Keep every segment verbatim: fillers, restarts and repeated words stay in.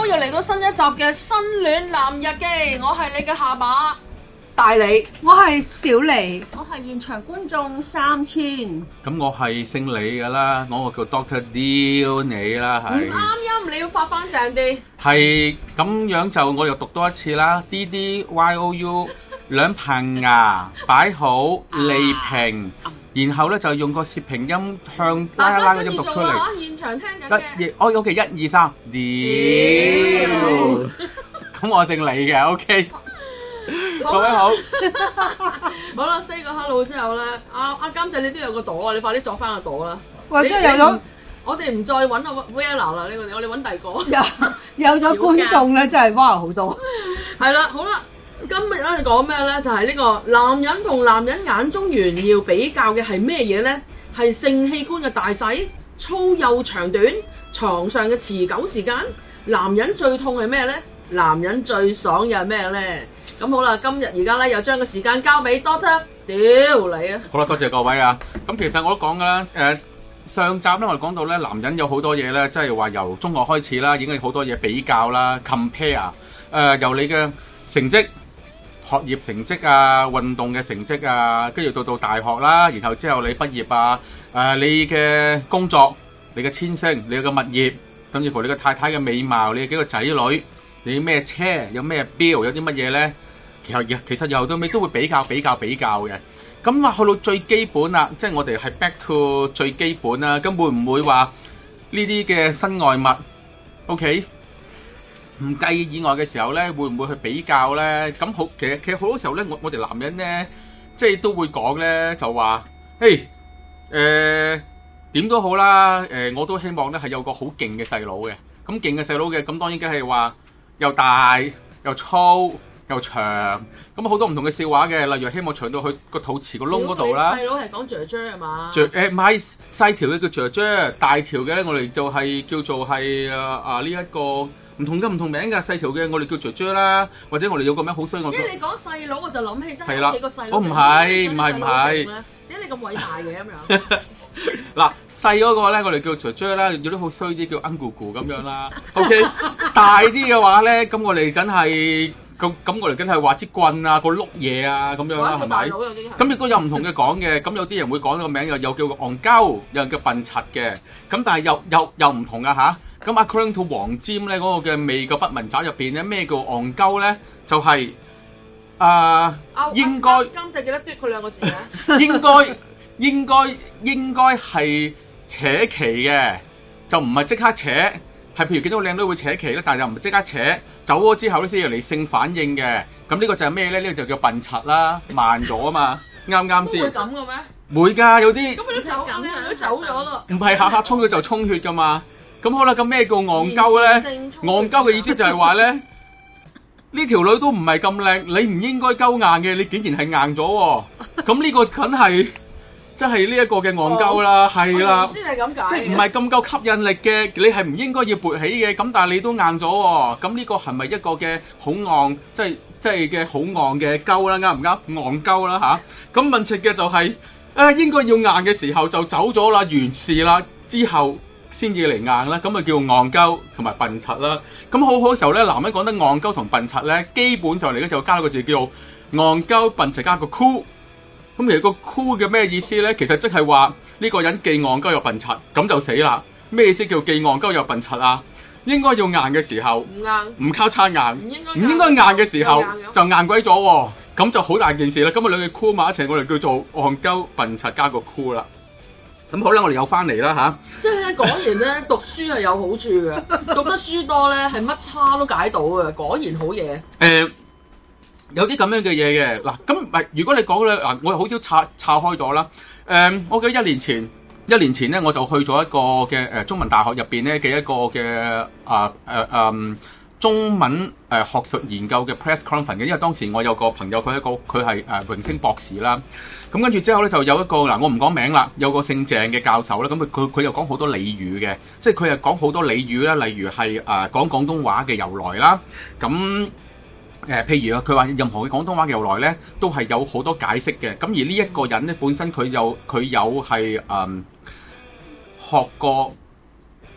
又嚟到新一集嘅新戀男日記，我係你嘅下巴大李， 我係小李， 我係現場觀眾三千。 咁我係姓李㗎啦，我個叫 Doctor Dio 你啦， 唔係。 啱音，你要發翻正啲。 係咁樣就我又讀多一次啦 ，D D Y O U 兩棚牙擺好利平，然後咧就用個舌平音向啦啦嘅音讀出嚟。 嚇，現場聽緊嘅。 一、哦，OK，一二三，屌！咁我姓李嘅 ，OK。各位好， 好啦 ，say 個 hello 之後咧，阿阿監製你都有個朵啊，你快啲作翻個朵啦。 或者有咗， 我哋唔再揾阿 Vella 啦，呢個我哋揾第二個。 有有咗觀眾咧，真係哇好多。 係啦，好啦，今日咧講咩咧？就係呢個男人同男人眼中炫耀比較嘅係咩嘢咧？係性器官嘅大細、粗幼長短、床上嘅持久時間。男人最痛係咩咧？男人最爽又係咩咧？咁好啦，今日而家咧又將個時間交俾 Doctor 屌你啊！ 好啦，多謝各位啊。咁其實我都講㗎啦，誒上集咧我哋講到咧，男人有好多嘢咧，即係話由中學開始啦，已經有好多嘢比較啦 ，compare 誒由你嘅成績、學業成績啊、運動嘅成績啊，跟住到到大學啦，然後之後你畢業啊，誒你嘅工作、你嘅遷升、你嘅物業，甚至乎你嘅太太嘅美貌、你嘅幾個仔女。你咩車有咩錶有啲乜嘢咧？其實其實由到尾都會比較比較比較嘅。咁話去到最基本啦，即係我哋係 back to 最基本啦。咁會唔會話呢啲嘅身外物 ？OK， 唔計以外嘅時候咧，會唔會去比較咧？咁好，其實其實好多時候咧，我我哋男人咧，即係都會講咧，就話，嘿，誒點都好啦，誒我都希望咧係有個好勁嘅細佬嘅。咁勁嘅細佬嘅，咁當然梗係話。又大又粗又長，咁好多唔同嘅笑話嘅，例如希望長到去個肚臍個窿嗰度啦。 細佬係講雀雀係嘛？ 雀誒唔係細條嘅叫雀雀，大條嘅咧我哋就係叫做係啊啊呢一個唔同嘅唔同名㗎，細條嘅我哋叫雀雀啦，或者我哋有個名好衰我。 因為你講細佬我就諗起真係屋企個細佬。 我唔係唔係唔係。 點解你咁偉大嘅咁樣？ 嗱細嗰個咧，我哋叫雀雀啦，有啲好衰啲叫恩咕咕咁樣啦。OK， 大啲嘅話咧，咁我哋梗係咁咁，我哋梗係話支棍啊，個碌嘢啊咁樣啦，係咪？咁亦都有唔同嘅講嘅，咁有啲人會講個名又又叫戇鳩，有人叫笨柒嘅，咁但係又又又唔同啊吓。咁 according to 黃霑咧嗰個嘅未個不文集入邊咧，咩叫戇鳩咧？就係啊應該監製記得嘟佢兩個字啊， 應該。應該應該係扯旗嘅，就唔係即刻扯，係譬如見到個靚女會扯旗咧，但係又唔係即刻扯，走咗之後咧先要嚟性反應嘅。咁呢個就係咩咧？呢、呢個就叫笨柒啦，慢咗啊嘛，啱啱先？ 會咁嘅咩？ 會㗎，有啲。 咁你都走，你都走咗啦。 唔係下下衝佢就衝血㗎嘛。咁好啦，咁咩叫戇鳩咧？戇鳩嘅意思就係話咧，呢條女都唔係咁靚，你唔應該鳩硬嘅，你竟然係硬咗喎。咁呢個梗係。即係呢一個嘅戇鳩啦，係啦， 先係咁解， 即係唔係咁夠吸引力嘅，你係唔應該要勃起嘅，咁但係你都硬咗喎，咁呢個係咪一個嘅好戇，即係即係嘅好戇嘅鳩啦，啱唔啱？戇鳩啦吓，咁問切嘅就係、是、啊應該要硬嘅時候就走咗啦，完事啦，之後先至嚟硬啦，咁咪叫戇鳩同埋笨柒啦。咁好好嘅時候咧，男人講得戇鳩同笨柒咧，基本上嚟咧就加個字叫做戇鳩笨柒加個 cool。咁其實個 cool 嘅咩意思咧？其實即係話呢個人既戇鳩又笨柒，咁就死啦。咩意思叫既戇鳩又笨柒啊？應該要硬嘅時候唔硬，唔交叉硬，唔應該唔應該硬嘅時候就硬鬼咗喎，咁就好大件事啦。咁啊兩句 cool 埋一齊，我哋叫做戇鳩笨柒加個 cool 啦。咁好啦，我哋又翻嚟啦吓， 即係咧講完咧，讀書係有好處嘅，讀得書多咧係乜叉都解到嘅，果然好嘢。誒、 呃。有啲咁樣嘅嘢嘅嗱，咁唔係如果你講咧嗱，我又好少拆拆開咗啦。誒、嗯，我記得一年前，一年前咧我就去咗一個嘅誒、呃、中文大學入邊咧嘅一個嘅啊誒誒中文誒、呃、學術研究嘅 press conference 嘅，因為當時我有個朋友佢係一個佢係誒榮升博士啦。咁跟住之後咧就有一個嗱，我唔講名啦，有個姓鄭嘅教授啦。咁佢佢佢又講好多俚語嘅，即係佢又講好多俚語啦，例如係誒、呃、講廣東話嘅由來啦，咁。誒、呃，譬如啊，佢話任何嘅廣東話嘅由來咧，都係有好多解釋嘅。咁而呢一個人咧，本身佢有佢有係誒、嗯、學過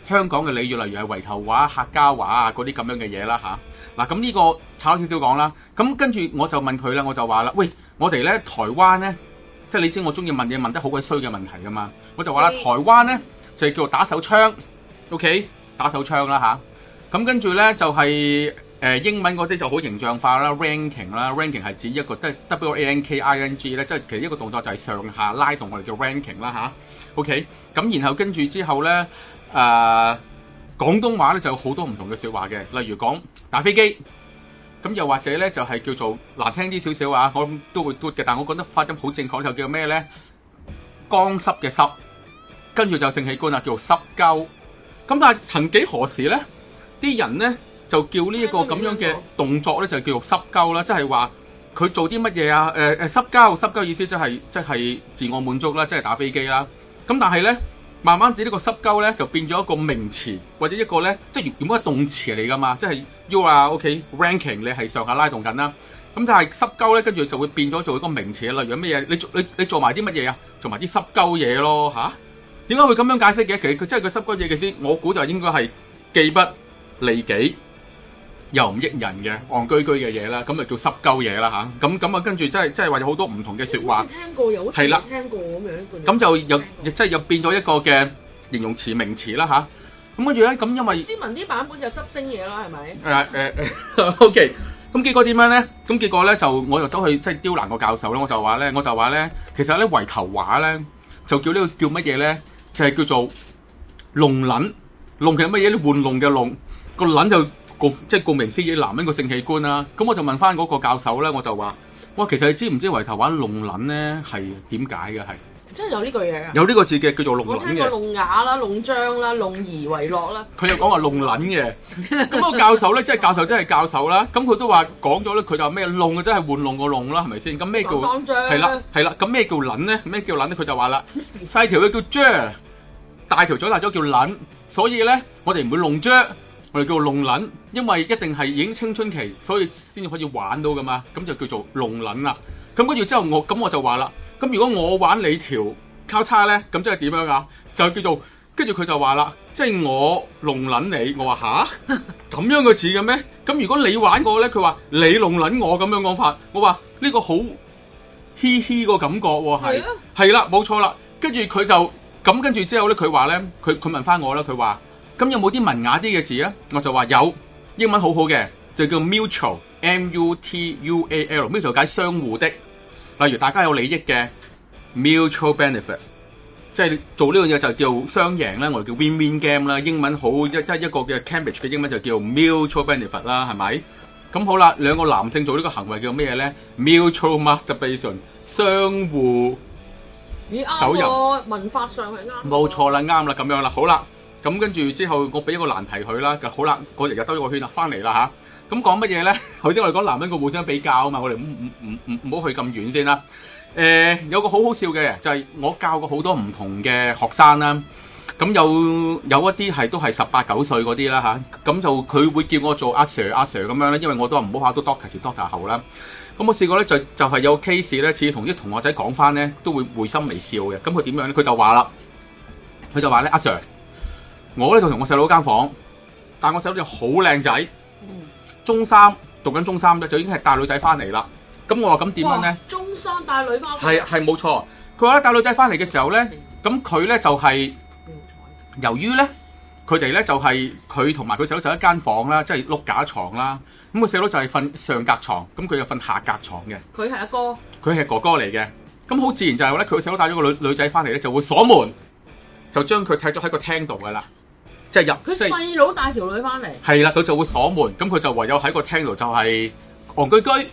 香港嘅俚語，例如係圍頭話、客家話啊嗰啲咁樣嘅嘢啦嚇。嗱咁呢個炒少少講啦。咁跟住我就問佢啦，我就話啦，喂，我哋咧台灣咧，即係你知我中意問嘢問得好鬼衰嘅問題噶嘛，我就話啦，台灣咧就係叫做打手槍 ，OK， 打手槍啦吓，咁跟住咧就係、是、誒、呃、英文嗰啲就好形象化啦 ，ranking 啦 ，ranking 係指一個即係 W A N K I N G 咧，即係其實一個動作就係上下拉動，我哋叫 ranking 啦吓 OK， 咁然後跟住之後咧誒、呃、廣東話咧就有好多唔同嘅説話嘅，例如講打飛機。咁又或者咧就係、是、叫做難聽啲少少啊，我都會嘟嘅，但我覺得發音好正確就叫咩咧？乾濕嘅濕，跟住就性器官啊，叫做濕鳩。咁但係曾幾何時咧，啲人咧就叫呢一個咁樣嘅動作咧就叫做濕鳩啦，即係話佢做啲乜嘢啊？誒誒濕鳩，濕鳩意思即係即係自我滿足啦，即係打飛機啦。咁但係咧，慢慢地呢個濕鳩咧就變咗一個名詞，或者一個咧即係原本係動詞嚟噶嘛，即係 you 啊 OK ranking 你係上下拉動緊啦。咁但係濕鳩咧跟住就會變咗做一個名詞，例如乜嘢？你做你你做埋啲乜嘢啊？做埋啲濕鳩嘢咯吓？點解會咁樣解釋嘅？其實佢真係個濕鳩嘢嘅先，我估就應該係既不利己又唔益人嘅戇居居嘅嘢啦，咁就叫濕鳩嘢啦吓。咁咁啊跟住真係真係話有好多唔同嘅説話。 聽過有，係啦，聽過咁樣。咁就又亦即係又變咗一個嘅形容詞名詞啦吓。咁跟住咧，咁因為斯文啲版本就濕星嘢啦，係咪？ 誒誒 OK。咁結果點樣咧？咁結果咧就我就走去即係刁難個教授咧，我就話咧，我就話咧，其實咧圍頭話咧就叫呢個叫乜嘢咧？就係、是、叫做弄撚，弄係乜嘢咧？玩弄嘅弄，個撚就顧即係顧名思義，男人個性器官啦。咁我就問翻嗰個教授咧，我就話：哇，其實你知唔知圍頭話弄撚咧係點解嘅？係真係有呢句嘢㗎？ 有呢個字嘅叫做弄撚嘅。 我聽過弄雅啦、弄張啦、弄兒為樂啦。 佢又講話弄撚嘅。咁個教授咧，即係教授，真係教授啦。咁佢都話講咗咧，佢就話咩弄嘅，真係玩弄個弄啦，係咪先？咁咩叫係啦係啦？咁咩叫撚咧？咩叫撚咧？佢就話啦，細條嘅叫 jer， 大條長大咗叫撚。所以咧，我哋唔會弄 jer， 我哋叫做弄撚，因為一定係已經青春期，所以先至可以玩到噶嘛。咁就叫做弄撚啦。咁跟住之後我，我咁我就話啦。咁如果我玩你條交叉咧，咁即係點樣啊？就叫做跟住佢就話啦，即係我弄撚你，我話吓咁樣嘅字嘅咩？咁如果你玩過咧，佢話你弄撚我咁樣講法，我話呢個好嘻嘻個感覺喎，係係啦，冇錯啦。跟住佢就咁跟住之後咧，佢話咧，佢佢問翻我啦，佢話咁有冇啲文雅啲嘅字啊？我就話有，英文好好嘅，就叫 mutual M U T U A L，mutual 解相互的。例如大家有利益嘅 mutual benefits， 即係做呢樣嘢就叫雙贏啦，我哋叫 win-win game 啦。英文好一即係一個嘅 Cambridge 嘅英文就叫 mutual benefit 啦，係咪？咁好啦，兩個男性做呢個行為叫咩咧 ？mutual masturbation， 相互手淫。 文法上係啱。 冇錯啦，啱啦，咁樣啦，好啦，咁跟住之後我俾一個難題佢啦，好啦，我日日兜咗個圈啦，翻嚟啦吓。咁講乜嘢咧？頭先我哋講男人個互相比較啊嘛，我哋唔唔唔唔好去咁遠先啦。誒、呃，有個好好笑嘅，就係、是、我教過好多唔同嘅學生啦。咁有有一啲係都係十八九歲嗰啲啦吓，咁就佢會叫我做阿 Sir 阿 Sir 咁樣咧，因為我都唔好考到 Doctor 前 Doctor 後啦。咁我試過咧就就係、是、有 case 咧，似同啲同學仔講翻咧，都會會心微笑嘅。咁佢點樣咧？佢就話啦，佢就話咧，阿 Sir， 我咧就同我細佬間房，但我細佬就好靚仔。中三讀緊中三咧，就已經係帶女仔翻嚟啦。咁我話咁點樣咧？ 中三帶女翻嚟係係冇錯。佢話咧帶女仔翻嚟嘅時候咧，咁佢咧就係、是、由於咧，佢哋咧就係佢同埋佢細佬就一間房啦，即係碌架床啦。咁佢細佬就係瞓上格床，咁佢就瞓下格床嘅。 佢係阿哥， 佢係哥哥嚟嘅。咁好自然就係咧，佢細佬帶咗個女女仔翻嚟咧，就會鎖門，就將佢踢咗喺個廳度噶啦。即係入， 佢細佬帶條女翻嚟， 係啦，佢就會鎖門，咁佢就唯有喺個廳度就係戇居居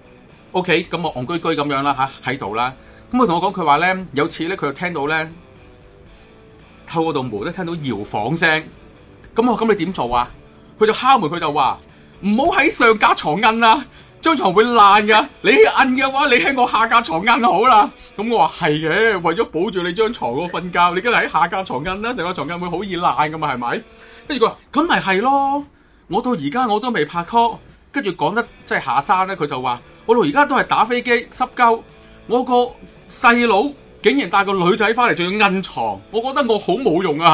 ，OK， 咁我戇居居咁樣啦吓喺度啦。咁佢同我講，佢話咧有次咧，佢就聽到咧透過道門咧聽到搖晃聲，咁我咁你點做啊？佢就敲門，佢就話唔好喺上格床摁啦，張床會爛噶。你摁嘅話，你喺我下格床摁好啦。咁我話係嘅，為咗保住你張床我瞓覺，你梗係喺下格床摁啦，成個床摁會好易爛噶嘛，係咪？跟住佢話咁咪係咯，我到而家我都未拍拖，跟住講得即係下山咧，佢就話我到而家都係打飛機濕鳩，我個細佬竟然帶個女仔翻嚟仲要摁床，我覺得我好冇用啊係。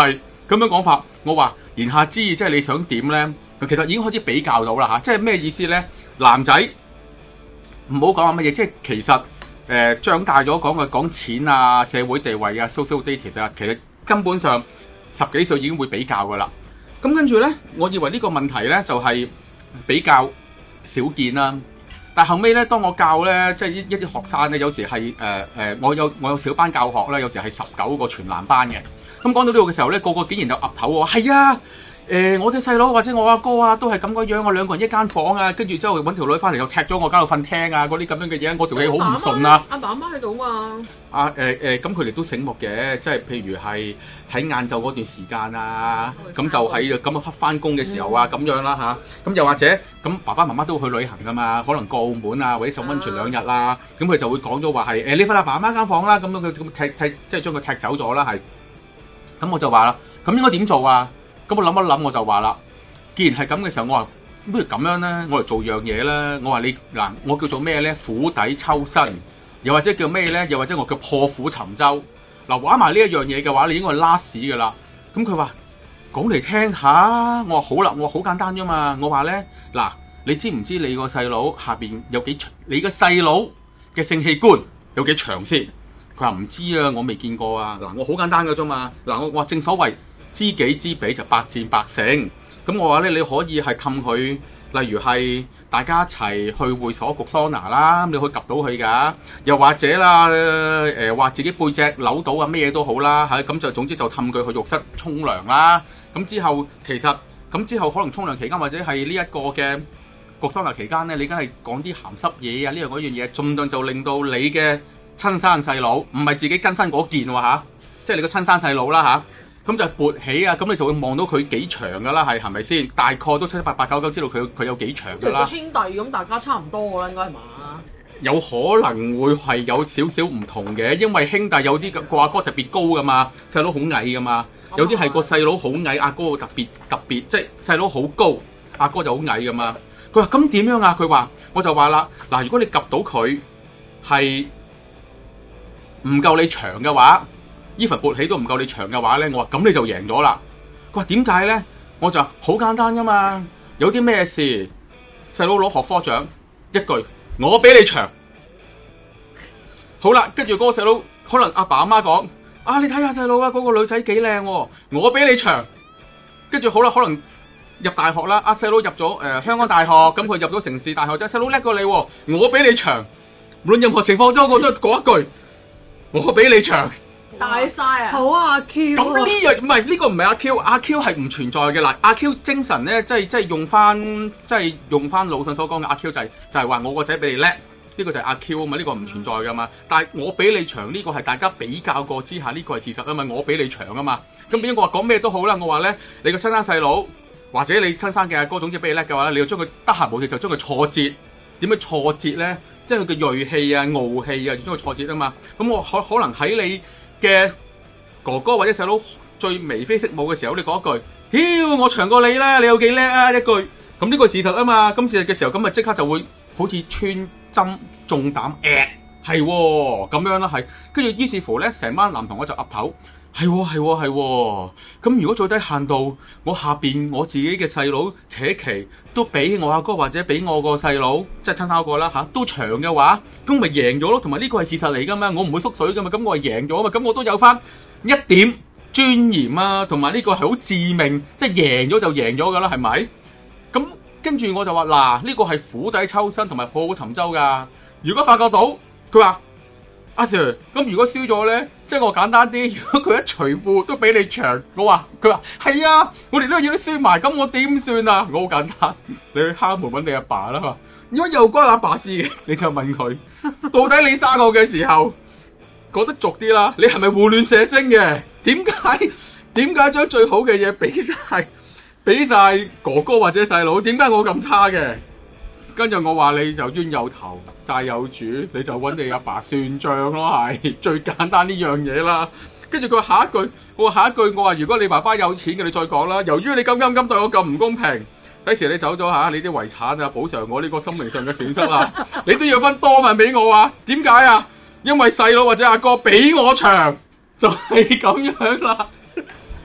咁樣講法，我話言下之意即係你想點咧？其實已經開始比較到啦嚇，即係咩意思咧？男仔唔好講話乜嘢，即係其實誒、呃、長大咗講嘅講錢啊、社會地位啊、social status 啊，其實根本上十幾歲已經會比較噶啦。咁跟住咧，我以為呢個問題咧就係、是、比較少見啦。但後尾咧，當我教咧，即係一一啲學生咧，有時係誒誒，我有我有小班教學咧，有時係十九個全男班嘅。咁講到呢度嘅時候咧，個個竟然就岌頭喎，係啊，誒、呃、我啲細佬或者我阿哥啊，都係咁嘅樣，我兩個人一間房啊，跟住之後揾條女翻嚟又踢咗我間度瞓廳啊，嗰啲咁樣嘅嘢，我條氣好唔順啊！ 阿爸阿媽喺度嘛？ 啊誒誒，咁佢哋都醒目嘅，即係譬如係喺晏晝嗰段時間啊，咁就喺咁啊翻工嘅時候啊，咁、嗯、樣啦吓，咁、啊、又或者咁爸爸媽媽都會去旅行噶嘛，可能過澳門啊，或者浸溫泉兩日啦，咁佢、啊、就會講咗話係誒你瞓阿爸阿媽間房啦，咁樣佢咁踢踢即係將佢踢走咗啦，係。咁我就話啦，咁應該點做啊？咁我諗一諗，我就話啦，既然係咁嘅時候，我話不如咁樣咧，我嚟做樣嘢啦。我話你嗱，我叫做咩咧？釜底抽薪，又或者叫咩咧？又或者我叫破釜沉舟。嗱，玩埋呢一樣嘢嘅話，你應該係拉屎噶啦。咁佢話講嚟聽下，我話好啦，我話好簡單啫嘛。我話咧，嗱，你知唔知你個細佬下邊有幾長？你個細佬嘅性器官有幾長先？佢話唔知啊，我未見過啊。嗱，我好簡單㗎啫嘛。嗱，我我話正所謂知己知彼就百戰百勝。咁我話咧，你可以係氹佢，例如係大家一齊去會所焗桑拿啦，你可以及到佢㗎。又或者啦，誒話自己背脊扭到啊，咩嘢都好啦，係咁就總之就氹佢去浴室沖涼啦。咁之後其實咁之後可能沖涼期間或者係呢一個嘅焗桑拿期間咧，你梗係講啲鹹濕嘢啊，呢樣嗰樣嘢，盡量就令到你嘅親生細佬唔係自己更新嗰件喎嚇，即係你個親生細佬啦嚇，咁就勃起啊，咁你就會望到佢幾長噶啦，係係咪先？大概都七七八八九九知道佢佢有幾長噶啦。 其實兄弟咁，大家差唔多噶啦，應該係嘛？ 有可能會係有少少唔同嘅，因為兄弟有啲個阿哥特別高噶嘛，細佬好矮噶嘛，有啲係個細佬好矮，阿哥特別特別，即係細佬好高，阿哥就好矮噶嘛。佢話咁點樣啊？佢話我就話啦，嗱，如果你及到佢係唔夠你長嘅話，even勃起都唔夠你長嘅話咧，我話咁你就贏咗啦。佢話點解咧？我就好簡單噶嘛，有啲咩事細佬攞學科獎，一句我比你長。好啦，跟住嗰個細佬可能阿爸阿媽講啊，你睇下細佬啊，嗰個女仔幾靚喎，我比你長。跟住好啦，可能入大學啦，阿細佬入咗誒、呃、香港大學，咁佢入咗城市大學，即係細佬叻過你喎，我比你長。無論任何情況中，我都講一句。我比你長， 大晒啊！ 好啊，阿 Q。 咁呢樣唔係呢個唔係阿 Q， 阿 Q 係唔存在嘅啦。阿 Q 精神咧，即係即係用翻，即係用翻魯迅所講嘅阿 Q 就係、是、就係、是、話我個仔比你叻，呢、這個就係阿 Q 啊嘛，呢、這個唔存在噶嘛。但係我比你長呢、這個係大家比較過之下，呢、這個係事實啊嘛。我比你長啊嘛。咁變咗我話講咩都好啦，我話咧你個親生細佬或者你親生嘅阿哥，總之比你叻嘅話咧，你要將佢得閒無事就將佢挫折。點樣挫折咧？即係佢嘅銳氣啊、傲氣啊，將佢挫折啊嘛。咁我可可能喺你嘅哥哥或者細佬最眉飛色舞嘅時候，你講一句：屌，我長過你啦，你有幾叻啊？一句咁呢個事實啊嘛。咁事實嘅時候，咁咪即刻就會好似穿針中膽，誒係喎咁樣啦，係。跟住於是乎咧，成班男同學就岌頭。係喎係喎係喎，咁如果最低限度，我下邊我自己嘅細佬扯旗都比我阿哥或者比我個細佬，即係親生嗰個啦嚇，都長嘅話，咁咪贏咗咯。同埋呢個係事實嚟噶嘛，我唔會縮水噶嘛，咁我係贏咗啊嘛，咁我都有翻一點尊嚴啊，同埋呢個係好致命，即係贏咗就贏咗噶啦，係咪？咁跟住我就話嗱，呢個係釜底抽薪同埋破釜沉舟噶。如果發覺到佢話阿 Sir， 咁如果燒咗咧，即係我簡單啲，如果佢一除褲都比你長，我話佢話係啊，我連呢樣嘢都燒埋，咁我點算啊？我好簡單，你去敲門揾你阿爸啦嘛。如果又關阿爸事嘅，你就問佢，到底你生我嘅時候講得俗啲啦，你係咪胡亂射精嘅？點解點解將最好嘅嘢俾晒俾晒哥哥或者細佬？點解我咁差嘅？跟住我話你就冤有頭債有主，你就揾你阿爸算賬咯，係最簡單呢樣嘢啦。跟住佢話下一句，我話下一句，我話如果你爸爸有錢嘅，你再講啦。由於你咁咁咁對我咁唔公平，第時你走咗嚇，你啲遺產啊補償我呢個心靈上嘅損失啊，你都要分多份俾我啊？點解啊？因為細佬或者阿哥比我長，就係咁樣啦。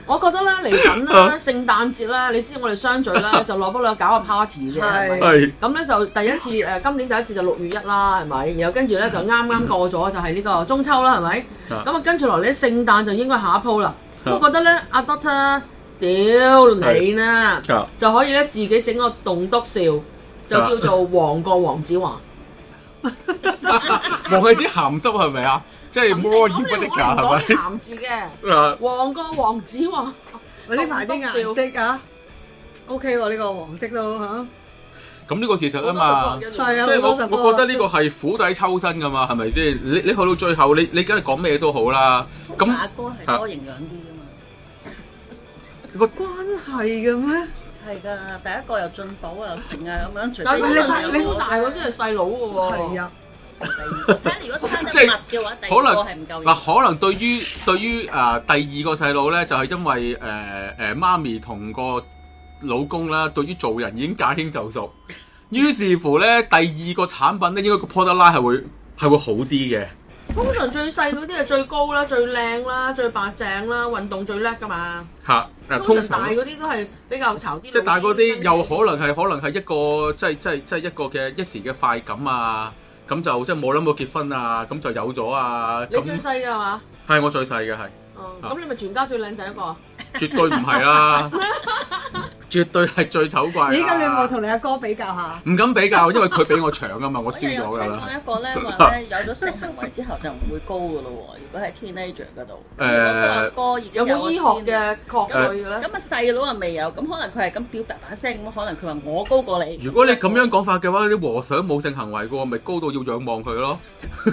我覺得咧嚟緊咧聖誕節咧，你知我哋相聚咧就落不落搞個 party 嘅，係咪？ 係咁咧就第一次誒、呃，今年第一次就六月一啦，係咪？然後跟住咧就啱啱過咗就係呢個中秋啦，係咪？咁啊跟住落嚟咧聖誕就應該下一鋪啦。咁我覺得咧阿 Doctor 屌你呢，就可以咧自己整個棟篤笑，就叫做黃過黃子華。 黃係指鹹濕係咪啊？即係 more you 嗰啲㗎係咪？ 鹹字嘅，黃過黃子華。 我呢排啲顏色啊 ，OK 喎，呢個黃色都嚇。 咁呢個事實啊嘛， 係啊， 即係我我覺得呢個係釜底抽薪㗎嘛，係咪先？你你去到最後，你你梗係講咩都好啦。咁阿哥係多營養啲㗎嘛。 個關係嘅咩？ 係㗎，第一個又進補又成啊咁樣， 但係你你你好大嗰啲係細佬嘅喎。 係啊。 睇如果撐得密嘅話，第二個係唔夠。 嗱，可能對於對於誒、呃、第二個細佬咧，就係、是、因為誒誒、呃、媽咪同個老公啦，對於做人已經駕輕就熟，於是乎咧，第二個產品咧，應該個 product line 係會係會好啲嘅。 通常最細嗰啲係最高啦、最靚啦、最白淨啦、運動最叻㗎嘛。 嚇誒， 通常大嗰啲都係比較巢啲。 即係大嗰啲又可能係可能係一個即係即係即係一個嘅一時嘅快感啊！咁就即係冇諗過結婚啊，咁就有咗啊！ 你最細嘅係嘛？ 係我最細嘅係。 哦，咁你咪全家最靚仔一個啊？ 絕對唔係啦，絕對係最醜怪。 咦？咁你有冇同你阿哥比較下？ 唔敢比較，因為佢比我長啊嘛，我輸咗㗎啦。 我有聽過一個咧話咧，有咗性行為之後就唔會高㗎咯喎。如果喺 teenager 嗰度， 誒哥已經有冇醫學嘅確據嘅咧？ 咁啊細佬啊未有，咁可能佢係咁表達把聲，咁可能佢話我高過你。 如果你咁樣講法嘅話，啲和尚冇性行為嘅喎，咪高到要仰望佢咯。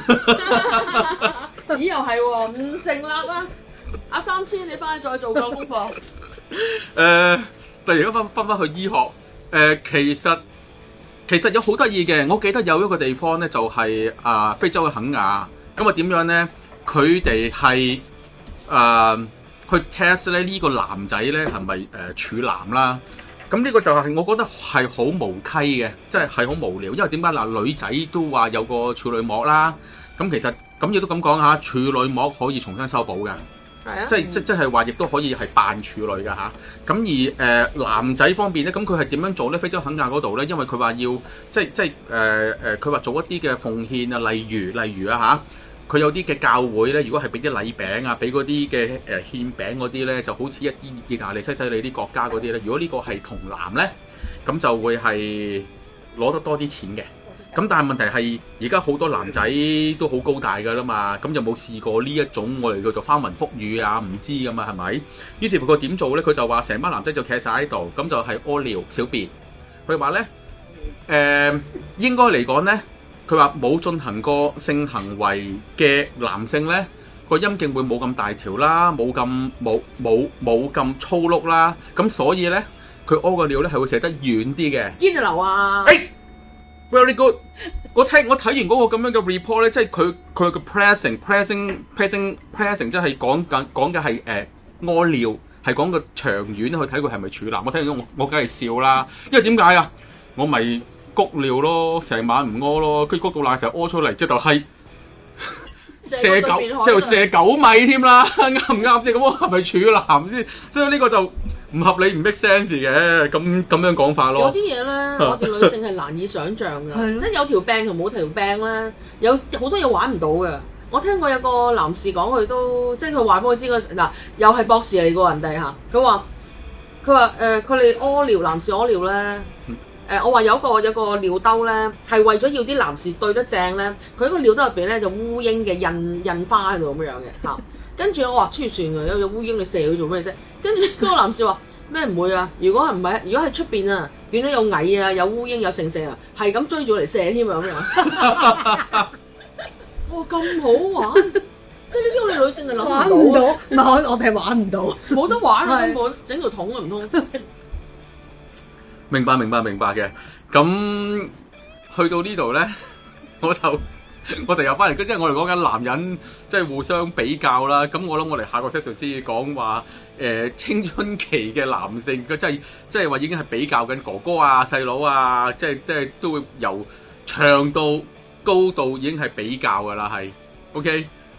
咦？又係喎，唔成立啊！阿三千，你翻去再做個功課。 誒、呃，突然間翻翻翻去醫學，誒、呃，其實其實有好得意嘅，我記得有一個地方咧，就係、是、啊、呃、非洲嘅肯亞，咁啊點樣咧？佢哋係誒去 test 咧呢個男仔咧係咪誒處男啦？咁呢個就係我覺得係好無稽嘅，即係係好無聊，因為點解嗱女仔都話有個處女膜啦，咁其實咁亦都咁講下，處女膜可以重新修補嘅。 係啊， 即係即即係話，亦都可以係扮處女㗎吓。咁而誒、呃、男仔方面咧，咁佢係點樣做咧？非洲肯亞嗰度咧，因為佢話要即係即係誒誒，佢、呃、話做一啲嘅奉獻啊，例如例如啊吓，佢有啲嘅教會咧，如果係俾啲禮餅啊，俾嗰啲嘅誒獻餅嗰啲咧，就好似一啲意大利、西西里啲國家嗰啲咧，如果呢個係同男咧，咁就會係攞得多啲錢嘅。咁但係問題係，而家好多男仔都好高大㗎啦嘛，咁有冇試過呢一種我哋叫做翻雲覆雨啊？唔知㗎嘛係咪？於是乎佢點做咧？佢就話成班男仔就企晒喺度，咁就係屙尿小便。佢話咧，誒、呃、應該嚟講咧，佢話冇進行過性行為嘅男性咧，個陰莖會冇咁大條啦，冇咁冇冇冇咁粗碌啦，咁所以咧，佢屙個尿咧係會射得遠啲嘅。 堅就流啊！ 誒 Very good！我聽我睇完嗰個咁樣嘅 report 咧，即係佢佢個 pressing pressing pressing pressing，即係講緊講嘅係誒屙尿，係講個長遠去睇佢係咪處男。我聽完我我梗係笑啦，因為點解啊？我咪谷尿咯，成晚唔屙咯，跟住谷到瀨成日屙出嚟，即係就係射九，即係射九米添啦，啱唔啱先？咁我係咪處男先？所以呢個就唔合理，唔 make sense 嘅，咁咁樣講法咯。 有啲嘢咧，我哋女性係難以想像嘅，即係有條病同冇條病咧，有好多嘢玩唔到嘅。我聽過有個男士講，佢都即係佢話俾我知個嗱，又係博士嚟個人哋嚇，佢話佢話誒，佢哋屙尿，男士屙尿咧。嗯誒、呃，我話有個有個尿兜咧，係為咗要啲男士對得正咧，佢喺個尿兜入邊咧就烏蠅嘅印印花喺度咁樣嘅嚇。跟住我話黐線嘅，有隻烏蠅你射佢做咩啫？跟住嗰個男士話咩唔會啊？如果係唔係？如果喺出邊啊，見到有蟻啊、有烏蠅、有成成啊，係咁追住嚟射添啊咁樣。哇，咁好玩！即係呢啲我哋女性係諗唔到， 唔係我我哋玩唔到， 冇得玩啊！根本整條桶啊唔通？ 明白明白明白嘅，咁去到呢度咧，我就我哋又翻嚟，即係我哋講緊男人，即係互相比較啦。咁我諗我哋下個 session 先至講話，誒、呃、青春期嘅男性，佢即係即係話已經係比較緊哥哥啊、細佬啊，即係即係都會由長度、高度已經係比較噶啦，係 OK。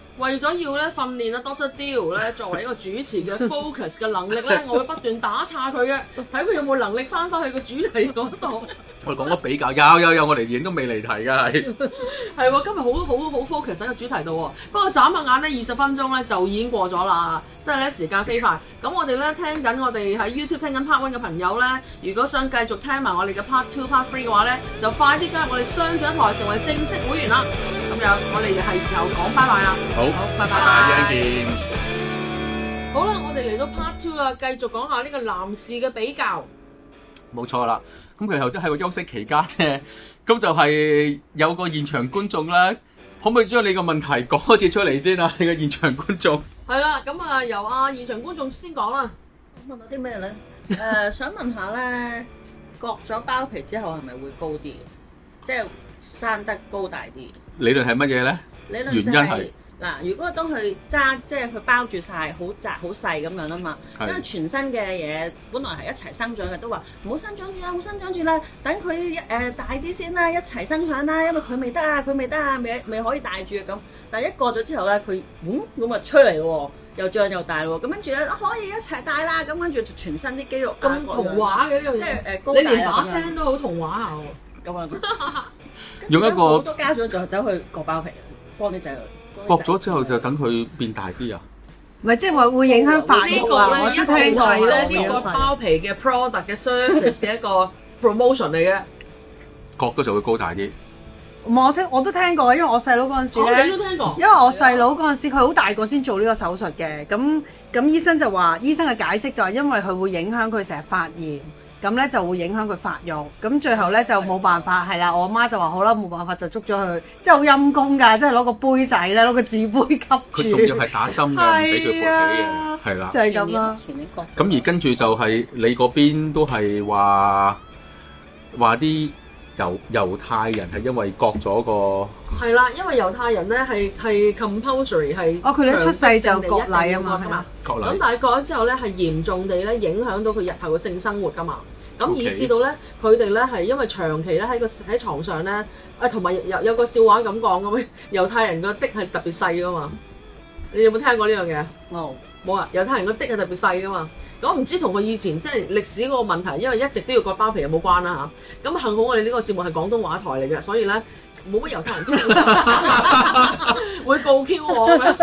為咗要咧訓練啊 Doctor Dill 咧作為一個主持嘅 focus 嘅能力咧，我會不斷打岔佢嘅，睇佢有冇能力翻返去個主題嗰度。 我哋講咗比較，有有有，我哋影都未離題㗎，係係喎，今日好好好 focus 喺個主題度喎。不過眨下眼咧，二十分鐘咧就已經過咗啦，即係咧時間飛快。咁我哋咧聽緊我哋喺 YouTube 聽緊 Part One 嘅朋友咧，如果想繼續聽埋我哋嘅 Part Two、Part Three 嘅話咧，就快啲加入我哋雙掌台成為正式會員啦。咁樣我哋係時候講拜拜啦。 好， 好，拜拜， 一陣見。 好啦，我哋嚟到 Part Two 啦，繼續講下呢個男士嘅比較。 冇錯啦，咁佢頭先喺個休息期間啫，咁就係有個現場觀眾啦，可唔可以將你個問題講一次出嚟先啊？你個現場觀眾係啦，咁啊由啊現場觀眾先講啦。 問到啲咩咧？誒、呃，想問下咧，割咗包皮之後係咪會高啲嘅？即係生得高大啲？ 理論係乜嘢咧？ 理論原因係嗱，如果當佢揸即係佢包住晒，好窄好細咁樣啊嘛，因為全身嘅嘢本來係一齊生長嘅，都話唔好生長住啦，唔好生長住啦，等佢誒、呃、大啲先啦，一齊生長啦，因為佢未得啊，佢未得啊，未未可以大住咁。但係一過咗之後咧，佢嗯咁啊出嚟喎，又脹又大喎，咁跟住咧可以一齊大啦，咁跟住全身啲肌肉咁童話嘅呢樣嘢， 即係誒高你大連把聲都好童話啊！ 咁啊， 用一個好多家長就走去割包皮，幫啲仔女。 割咗之後就等佢變大啲啊？ 唔係即係話會影響發育啊！我都呢個咧一定聽過係咧呢呢個包皮嘅 product 嘅 service 嘅一個 promotion 嚟嘅。 割咗就會高大啲。 我聽我都聽過，因為我細佬嗰陣時哦， 咧， 你都聽過？ 因為我細佬嗰陣時佢好大個先做呢個手術嘅，咁咁醫生就話，醫生嘅解釋就係因為佢會影響佢成日發炎。咁咧就會影響佢發育，咁最後咧就冇辦法，係啦，我媽就話好啦，冇辦法就捉咗佢，即係好陰功㗎，即係攞個杯仔咧，攞個紙杯吸住。 佢仲要係打針嘅，唔俾佢勃起嘅，係啦。 就係咁啦。 前年割。 咁而跟住就係你嗰邊都係話話啲猶猶太人係因為割咗個係啦，因為猶太人咧係係 compulsory 係哦，佢哋一出世就割禮啊嘛，係嘛？ 割禮。 咁但係割咗之後咧，係嚴重地咧影響到佢日後嘅性生活㗎嘛。咁 Okay. 以至到咧，佢哋咧係因為長期咧喺個喺牀上咧，啊同埋有有個笑話咁講嘅咩？猶太人個的係特別細㗎嘛。你有冇聽過呢樣嘢？ 冇冇啊！猶太人個的係特別細㗎嘛。咁唔知同佢以前即係歷史嗰個問題，因為一直都要割包皮有冇關啦嚇。咁幸好我哋呢個節目係廣東話台嚟嘅，所以咧冇乜猶太人聽，會告 Q 我嘅。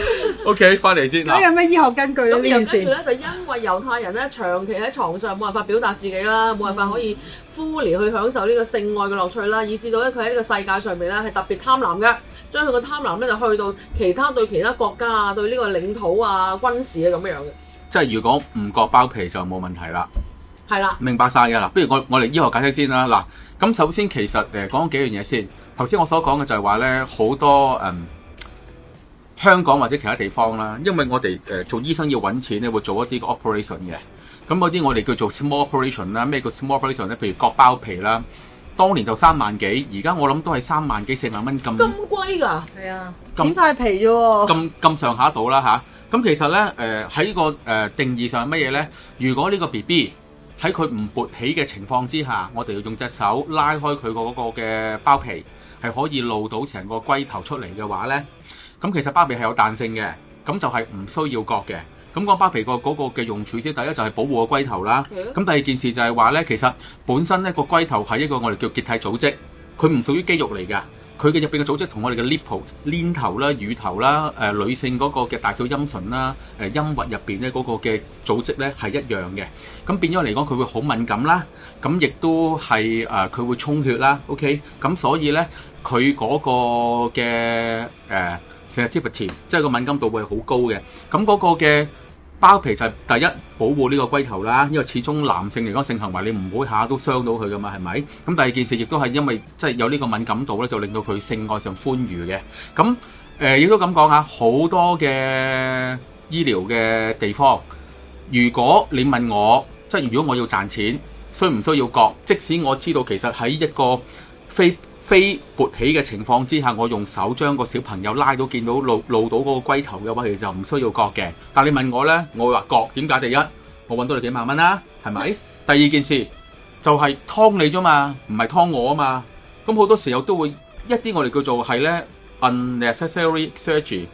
OK， 翻嚟先咁有咩醫學根據咧？ 咁呢件事然後跟住咧，就因為猶太人咧長期喺床上冇辦法表達自己啦，冇辦法可以 fully 去享受呢個性愛嘅樂趣啦，以至到咧佢喺呢個世界上面咧係特別貪婪嘅，將佢個貪婪咧就去到其他對其他國家啊、對呢個領土啊、軍事啊咁樣嘅。 即係如果唔割包皮就冇問題啦。 係啦， 明白晒㗎啦。不如我我哋醫學解釋先啦。嗱，咁首先其實誒講幾樣嘢先。頭先我所講嘅就係話咧，好多誒、嗯、香港或者其他地方啦，因為我哋誒、呃、做醫生要揾錢咧，會做一啲個 operation 嘅。咁嗰啲我哋叫做 small operation 啦。咩叫 small operation 咧？譬如割包皮啦，當年就三萬幾，而家我諗都係三萬幾四萬蚊咁。 咁貴㗎？ 係啊， 剪塊皮啫喎。 咁咁上下度啦吓，咁其實咧誒喺個誒、呃、定義上係乜嘢咧？如果呢個 B B 喺佢唔勃起嘅情況之下，我哋要用隻手拉開佢嗰個嘅包皮，係可以露到成個龜頭出嚟嘅話咧，咁其實包皮係有彈性嘅，咁就係唔需要割嘅。咁個包皮個嗰個嘅用處先，第一就係保護個龜頭啦。咁第二件事就係話咧，其實本身咧個龜頭係一個我哋叫結締組織，佢唔屬於肌肉嚟㗎。佢嘅入邊嘅組織同我哋嘅 nipples 鏈頭啦、乳頭啦、誒、呃、女性嗰個嘅大小陰唇啦、誒、呃、陰核入邊咧嗰個嘅組織咧係一樣嘅。咁變咗嚟講，佢會好敏感啦。咁亦都係誒佢會充血啦。OK，咁所以咧佢嗰個嘅誒、呃、sensitivity 即係個敏感度會好高嘅。咁嗰個嘅包皮就係第一保護呢個龜頭啦，因為始終男性嚟講性行為你唔好下都傷到佢噶嘛，係咪？咁第二件事亦都係因為即係有呢個敏感度咧，就令到佢性愛上歡愉嘅。咁誒亦都咁講下，好多嘅醫療嘅地方，如果你問我，即係如果我要賺錢，需唔需要割？即使我知道其實喺一個非非勃起嘅情況之下，我用手將個小朋友拉到見到露露到嗰個龜頭嘅話，其實就唔需要割嘅。但你問我呢，我會話割，點解？第一，我揾到你幾萬蚊啦，係咪？第二件事就係劏你啫嘛，唔係劏我啊嘛。咁好多時候都會一啲我哋叫做係呢 unnecessary surgery，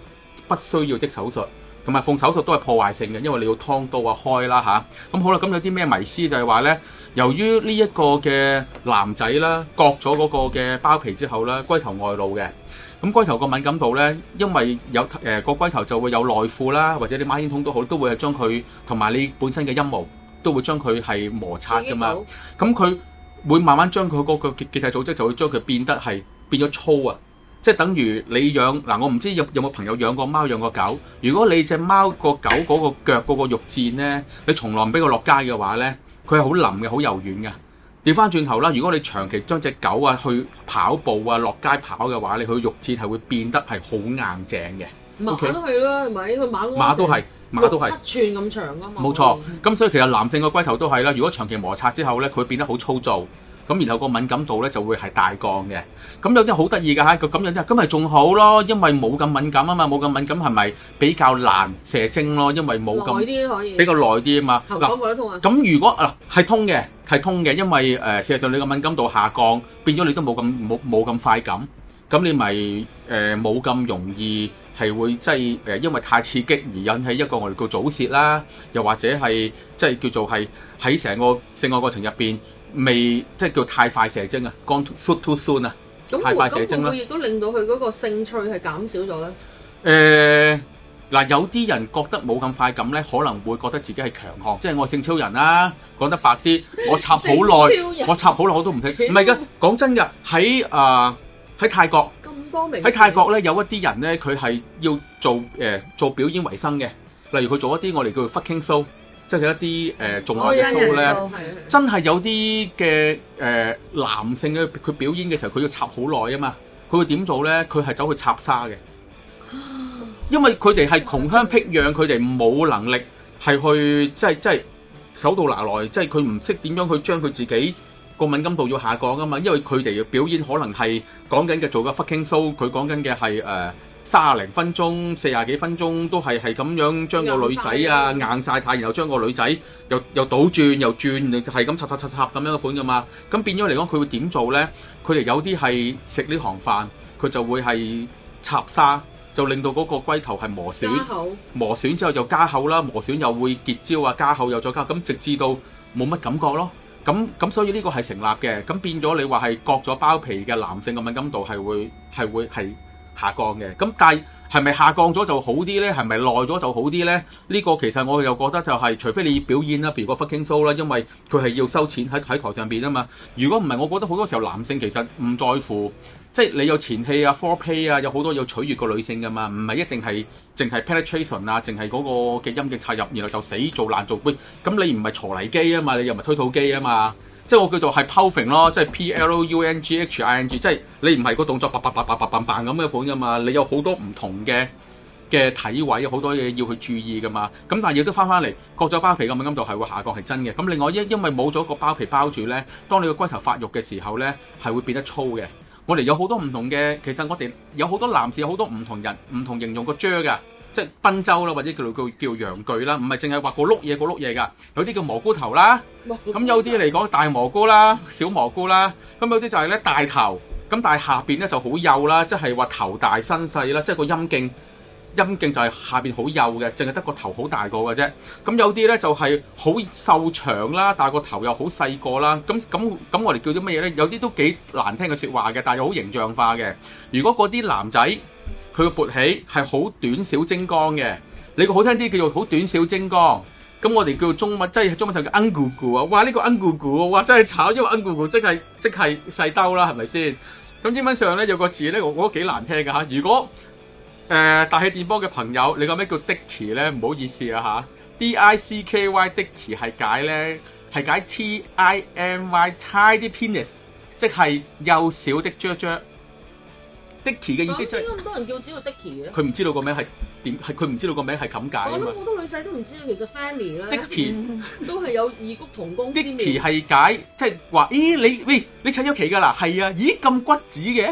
不需要的手術，同埋縫手術都係破壞性嘅，因為你要劏刀啊開啦嚇。咁好啦，咁有啲咩迷思就係話咧，由於呢一個嘅男仔啦，割咗嗰個嘅包皮之後咧，龜頭外露嘅。咁龜頭個敏感度咧，因為有誒個龜頭就會有內褲啦，或者啲孖煙筒都好，都會係將佢同埋你本身嘅陰毛都會將佢係摩擦噶嘛。咁佢會慢慢將佢嗰個結結締組織就會將佢變得係變咗粗啊！即係等於你養嗱，我唔知有有冇朋友養過貓養過狗。如果你隻貓個狗嗰個腳嗰個肉墊咧，你從來唔俾佢落街嘅話咧，佢係好腍嘅，好柔軟嘅。調翻轉頭啦，如果你長期將隻狗啊去跑步啊落街跑嘅話，你佢肉墊係會變得係好硬淨嘅。 馬都係啦，係咪？佢馬馬都係，馬都係七寸咁長噶嘛。 冇錯，咁所以其實男性個龜頭都係啦。如果長期摩擦之後咧，佢會變得好粗糙。咁然後個敏感度咧就會係大降嘅。咁有啲好得意㗎嚇，咁有啲咁咪仲好咯，因為冇咁敏感啊嘛，冇咁敏感係咪比較難射精咯？因為冇咁比較耐啲啊嘛。 喉嚨冇得通啊。 咁如果啊係通嘅，係通嘅，因為誒、呃、事實上你個敏感度下降，變咗你都冇咁冇冇咁快感，咁你咪誒冇咁容易係會即係誒因為太刺激而引起一個我哋叫早泄啦，又或者係即係叫做係喺成個性愛過程入邊。未即係叫太快射精啊 ，gone too too soon 啊，太快射精啦。咁會唔會亦都令到佢嗰個興趣係減少咗咧？誒嗱，有啲人覺得冇咁快感咧，可能會覺得自己係強項，即係我係性超人啦。講得白啲，我插好耐，我插好耐我都唔聽。唔係㗎，講真㗎，喺誒喺泰國咁多名喺泰國咧，有一啲人咧，佢係要做誒、呃、做表演為生嘅，例如佢做一啲我哋叫做 fucking show。即係一啲誒做愛嘅 show 咧，真係有啲嘅誒男性嘅佢表演嘅時候，佢要插好耐啊嘛。佢會點做咧？佢係走去插沙嘅，因為佢哋係窮鄉僻壤，佢哋冇能力係去即係即係手到拿來，即係佢唔識點樣去將佢自己個敏感度要下降啊嘛。因為佢哋嘅表演可能係講緊嘅做個 fucking show，佢講緊嘅係誒。三十零分鐘、四十幾分鐘都係係咁樣將個女仔啊硬晒太，然後將個女仔又又倒轉又轉，係咁插插插插咁樣嘅款噶嘛。咁變咗嚟講，佢會點做咧？佢哋有啲係食呢行飯，佢就會係插沙，就令到嗰個龜頭係磨損，磨損之後又加厚啦，磨損又會結焦啊，加厚又再加，咁直至到冇乜感覺咯。咁咁所以呢個係成立嘅。咁變咗你話係割咗包皮嘅男性嘅敏感度係會係會係下降嘅，咁但係係咪下降咗就好啲咧？係咪耐咗就好啲咧？呢、這個其實我又覺得就係、是，除非你要表演啦，譬如個 fucking show 啦，因為佢係要收錢喺喺台上邊啊嘛。如果唔係，我覺得好多時候男性其實唔在乎，即係你有前戲啊、foreplay 啊，有好多要取悅個女性噶嘛，唔係一定係淨係 penetration 啊，淨係嗰個嘅陰莖插入，然後就死做爛做喂，咁你唔係鋤泥機啊嘛，你又唔係推土機啊嘛。即係我叫做係 ploughing 咯，即係 P L U N G H I N G， 即係你唔係個動作叭叭叭叭叭叭叭咁嘅款噶嘛，你有好多唔同嘅嘅體位，有好多嘢要去注意噶嘛。咁但係亦都翻翻嚟，割咗包皮嘅敏感度係會下降係真嘅。咁另外因因為冇咗個包皮包住咧，當你個龜頭發育嘅時候咧，係會變得粗嘅。我哋有好多唔同嘅，其實我哋有好多男士有好多唔同人唔同形容個啫㗎。即係賓州啦，或者叫做叫叫陽具啦，唔係淨係話個碌嘢個碌嘢㗎，有啲叫蘑菇頭啦，咁有啲嚟講大蘑菇啦、小蘑菇啦，咁有啲就係咧大頭，咁但係下邊咧就好幼啦，即係話頭大身細啦，即係個陰莖陰莖就係下邊好幼嘅，淨係得個頭好大個嘅啫。咁有啲咧就係好瘦長啦，但係個頭又好細個啦。咁咁咁我哋叫啲乜嘢咧？有啲都幾難聽嘅説話嘅，但係又好形象化嘅。如果嗰啲男仔，佢個勃起係好短小精光嘅，你個好聽啲叫做好短小精光，咁我哋叫中文即係中文就叫恩咕咕啊！哇呢、這個恩咕咕，哇真係炒，因為恩咕咕即係即係細兜啦，係咪先？咁英文上咧有個字咧，我覺得幾難聽㗎嚇。如果誒、呃、大氣電波嘅朋友，你個咩叫 Dicky 咧？唔好意思啊嚇 ，D I C K Y Dicky 係解咧係解 T I M Y tiny penis， 即係幼小的啫啫。Dicky 嘅意思即係咁多人叫只個 Dicky 嘅， 佢唔知道個名係點，係佢唔知道個名係咁解啊嘛。 我諗好多女仔都唔知道，其實 Fanny 咧 Dicky 都係有異曲同工之妙。 Dicky 係解即係話，咦你喂你砌咗期㗎啦？係啊，咦咁骨子嘅，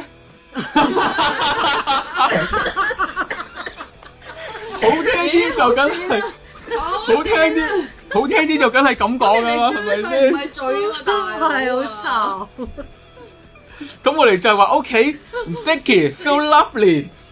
好聽啲就梗係好聽啲，好聽啲就梗係咁講㗎啦，係咪先？ 唔係嘴啊，大係好慘。 咁我哋就係話 OK，Dicky so lovely，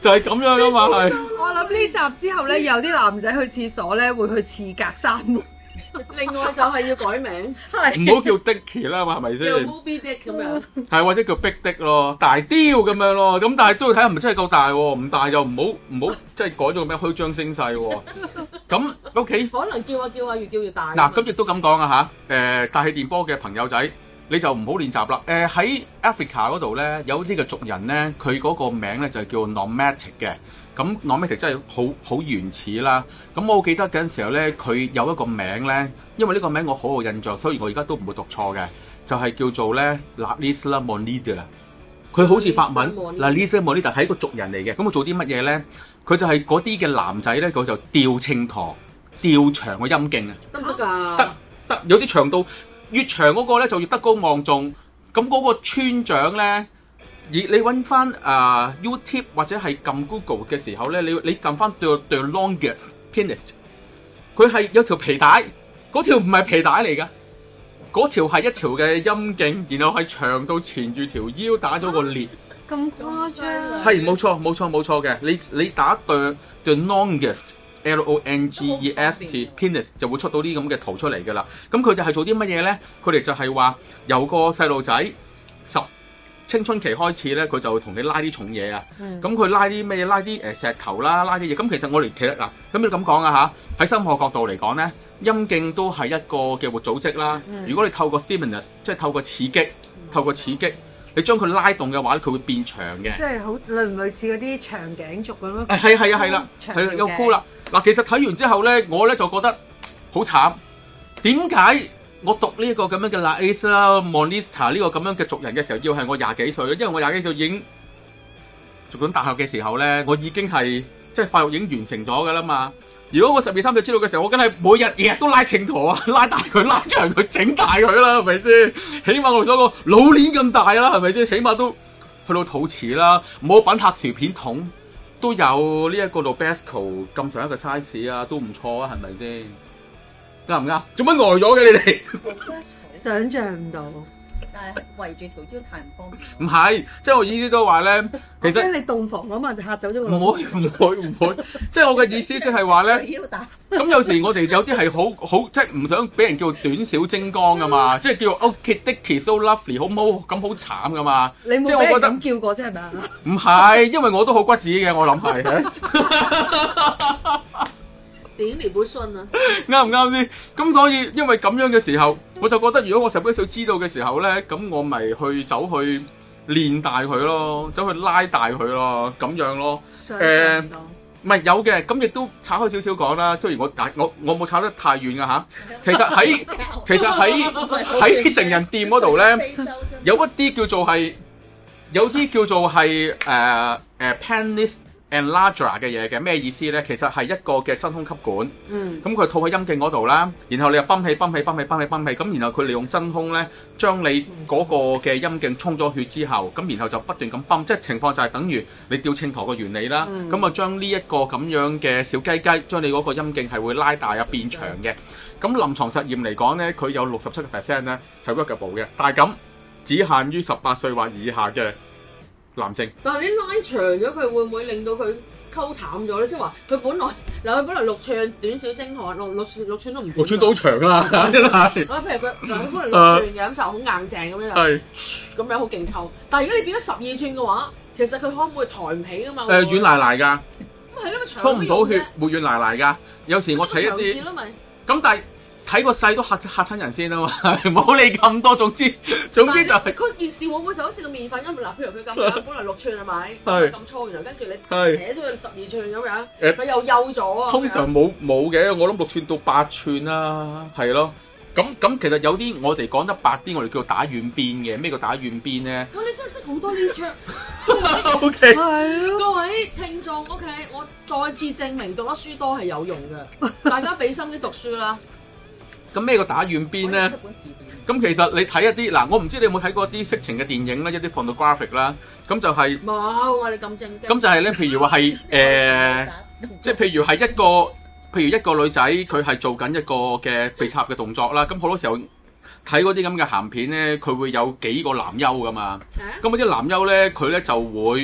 就係咁樣噶嘛係。 我諗呢集之後咧，有啲男仔去廁所咧會去廁格閂門。 另外就係要改名， 唔好叫 Dicky 啦嘛，係咪叫先？ Moby Dick 咁樣。 係或者叫 Big Dick 咯，大雕咁樣咯。咁但係都要睇係咪真係夠大喎，唔大就唔好唔好即係改咗個咩虛張聲勢喎。咁 OK， 可能叫下叫下越叫越大。 嗱咁亦都咁講啊嚇。誒大氣電波嘅朋友仔，你就唔好練習啦。誒喺 Africa 嗰度咧，有啲嘅族人咧，佢嗰個名咧就係叫 Nomadic 嘅。咁 Nomadic 真係好好原始啦。咁我記得嗰陣時候咧，佢有一個名咧，因為呢個名我好有印象，所以我而家都唔會讀錯嘅，就係、是、叫做咧 La Isla Monida。佢好似法文 La Isla Monida 係一個族人嚟嘅。咁佢做啲乜嘢咧？佢就係嗰啲嘅男仔咧，佢就吊秤砣、吊長個陰莖啊。 得唔得㗎？ 得得，有啲長度越長嗰個咧就越德高望重。咁嗰個村長咧。而你揾翻啊 YouTube 或者係撳 Google 嘅時候咧，你你撳翻 the the longest penis， 佢係有條皮帶，嗰條唔係皮帶嚟㗎，嗰條係一條嘅陰莖，然後係長到纏住條腰打咗個裂。 咁誇張？ 係冇錯冇錯冇錯嘅，你你打 the the longest L O N G E S T penis 就會出到啲咁嘅圖出嚟㗎啦。咁佢哋係做啲乜嘢咧？佢哋就係話由個細路仔十青春期開始咧，佢就會同你拉啲重嘢啊。咁佢、嗯、拉啲咩嘢？拉啲誒石頭啦，拉啲嘢。咁其實我哋其實嗱，咁你咁講啊嚇，喺生物學角度嚟講咧，陰莖都係一個嘅活組織啦。嗯、如果你透過 stimulus，即係透過刺激，透過刺激，你將佢拉動嘅話咧，佢會變長嘅。 即係好類唔類似嗰啲長頸族咁咯？ 誒係係啊係啦，係啦又酷啦。嗱，其實睇完之後咧，我咧就覺得好慘。點解？我讀呢一個咁樣嘅 La Isla Monida 呢個咁樣嘅族人嘅時候，要係我廿幾歲，因為我廿幾歲已經讀緊大學嘅時候咧，我已經係即係發育已經完成咗㗎啦嘛。如果我十二三歲知道嘅時候，我梗係每日日日都拉秤砣啊，拉大佢、拉長佢、整大佢啦，係咪先？起碼我哋嗰個老鏈咁大啦，係咪先？起碼都去到肚臍啦，冇品客薯片筒都有呢一個 Nabisco 咁上一個 size 啊，都唔錯啊，係咪先？啱唔啱？做乜呆咗嘅你哋？ 想像唔到， 但係圍住條腰太唔方便。 唔係，即係我意思都話咧，其實你洞房嗰晚就嚇走咗個。 唔會唔會唔會，即係我嘅意思即係話咧。咁有時我哋有啲係好好，即係唔想俾人叫短小精幹噶嘛，即係叫 OK Dicky so lovely 好唔好？咁好慘噶嘛。 你冇俾人咁叫過啫係咪啊？ 唔係，因為我都好骨子嘅，我諗係。 點你本信啊？ 啱唔啱先？咁所以因為咁樣嘅時候，我就覺得如果我十幾歲知道嘅時候咧，咁我咪去走去練大佢咯，走去拉大佢咯，咁樣咯。誒，唔係有嘅，咁亦都拆開少少講啦。雖然我我我冇拆得太遠噶嚇，其實喺其實喺喺成人店嗰度咧，有一啲叫做係有啲叫做係誒誒 penis enlarger 嘅嘢嘅，咩意思咧？其實係一個嘅真空吸管，咁佢、嗯、套喺陰莖嗰度啦，然後你又泵氣泵氣泵氣泵氣泵氣，咁然後佢利用真空咧，將你嗰個嘅陰莖沖咗血之後，咁然後就不斷咁泵，即係情況就係等於你吊秤砣嘅原理啦。咁啊、嗯，將呢一個咁樣嘅小雞雞，將你嗰個陰莖係會拉大啊變長嘅。咁臨床實驗嚟講咧，佢有六十七個 percent 咧係 workable 嘅，但係咁只限於十八歲或以下嘅男性。 但係你拉長咗，佢會唔會令到佢溝淡咗咧？即係話佢本來嗱，佢本來六寸短小精悍，六六六寸都唔六寸都好長啦，真係。 啊，譬如佢嗱，佢本來六寸嘅咁就好硬淨咁樣， 係咁樣好勁臭。但係而家你變咗十二寸嘅話，其實佢可唔可以抬唔起噶嘛？ 誒，軟賴賴㗎， 咁係咯， 沖唔到血，會軟賴賴㗎。有時我睇一啲咁，但係睇個細都嚇嚇親人先啊嘛，唔好理咁多。總之總之就係佢件事會唔會就好似個麵粉咁嗱？譬如佢咁樣，本來六寸係咪？咁粗，原來跟住你扯咗去十二寸咁樣，佢又幼咗啊！ 通常冇冇嘅，我諗六寸到八寸啦，係咯。咁咁其實有啲我哋講得白啲，我哋叫做打軟邊嘅。咩叫打軟邊咧？ 咁你真係識好多呢啲 O K， 係咯，各位聽眾 O K， 我再次證明讀得書多係有用嘅，大家俾心機讀書啦。 咁咩叫打軟邊咧？咁其實你睇一啲嗱，我唔知你有冇睇過啲色情嘅電影咧，一啲 pornographic 啦，咁就係冇啊！你咁正經。 咁就係咧，譬如話係誒，即係譬如係一個，譬如一個女仔佢係做緊一個嘅被插嘅動作啦，咁好多時候睇嗰啲咁嘅鹹片咧，佢會有幾個男優噶嘛，咁嗰啲男優咧，佢咧就會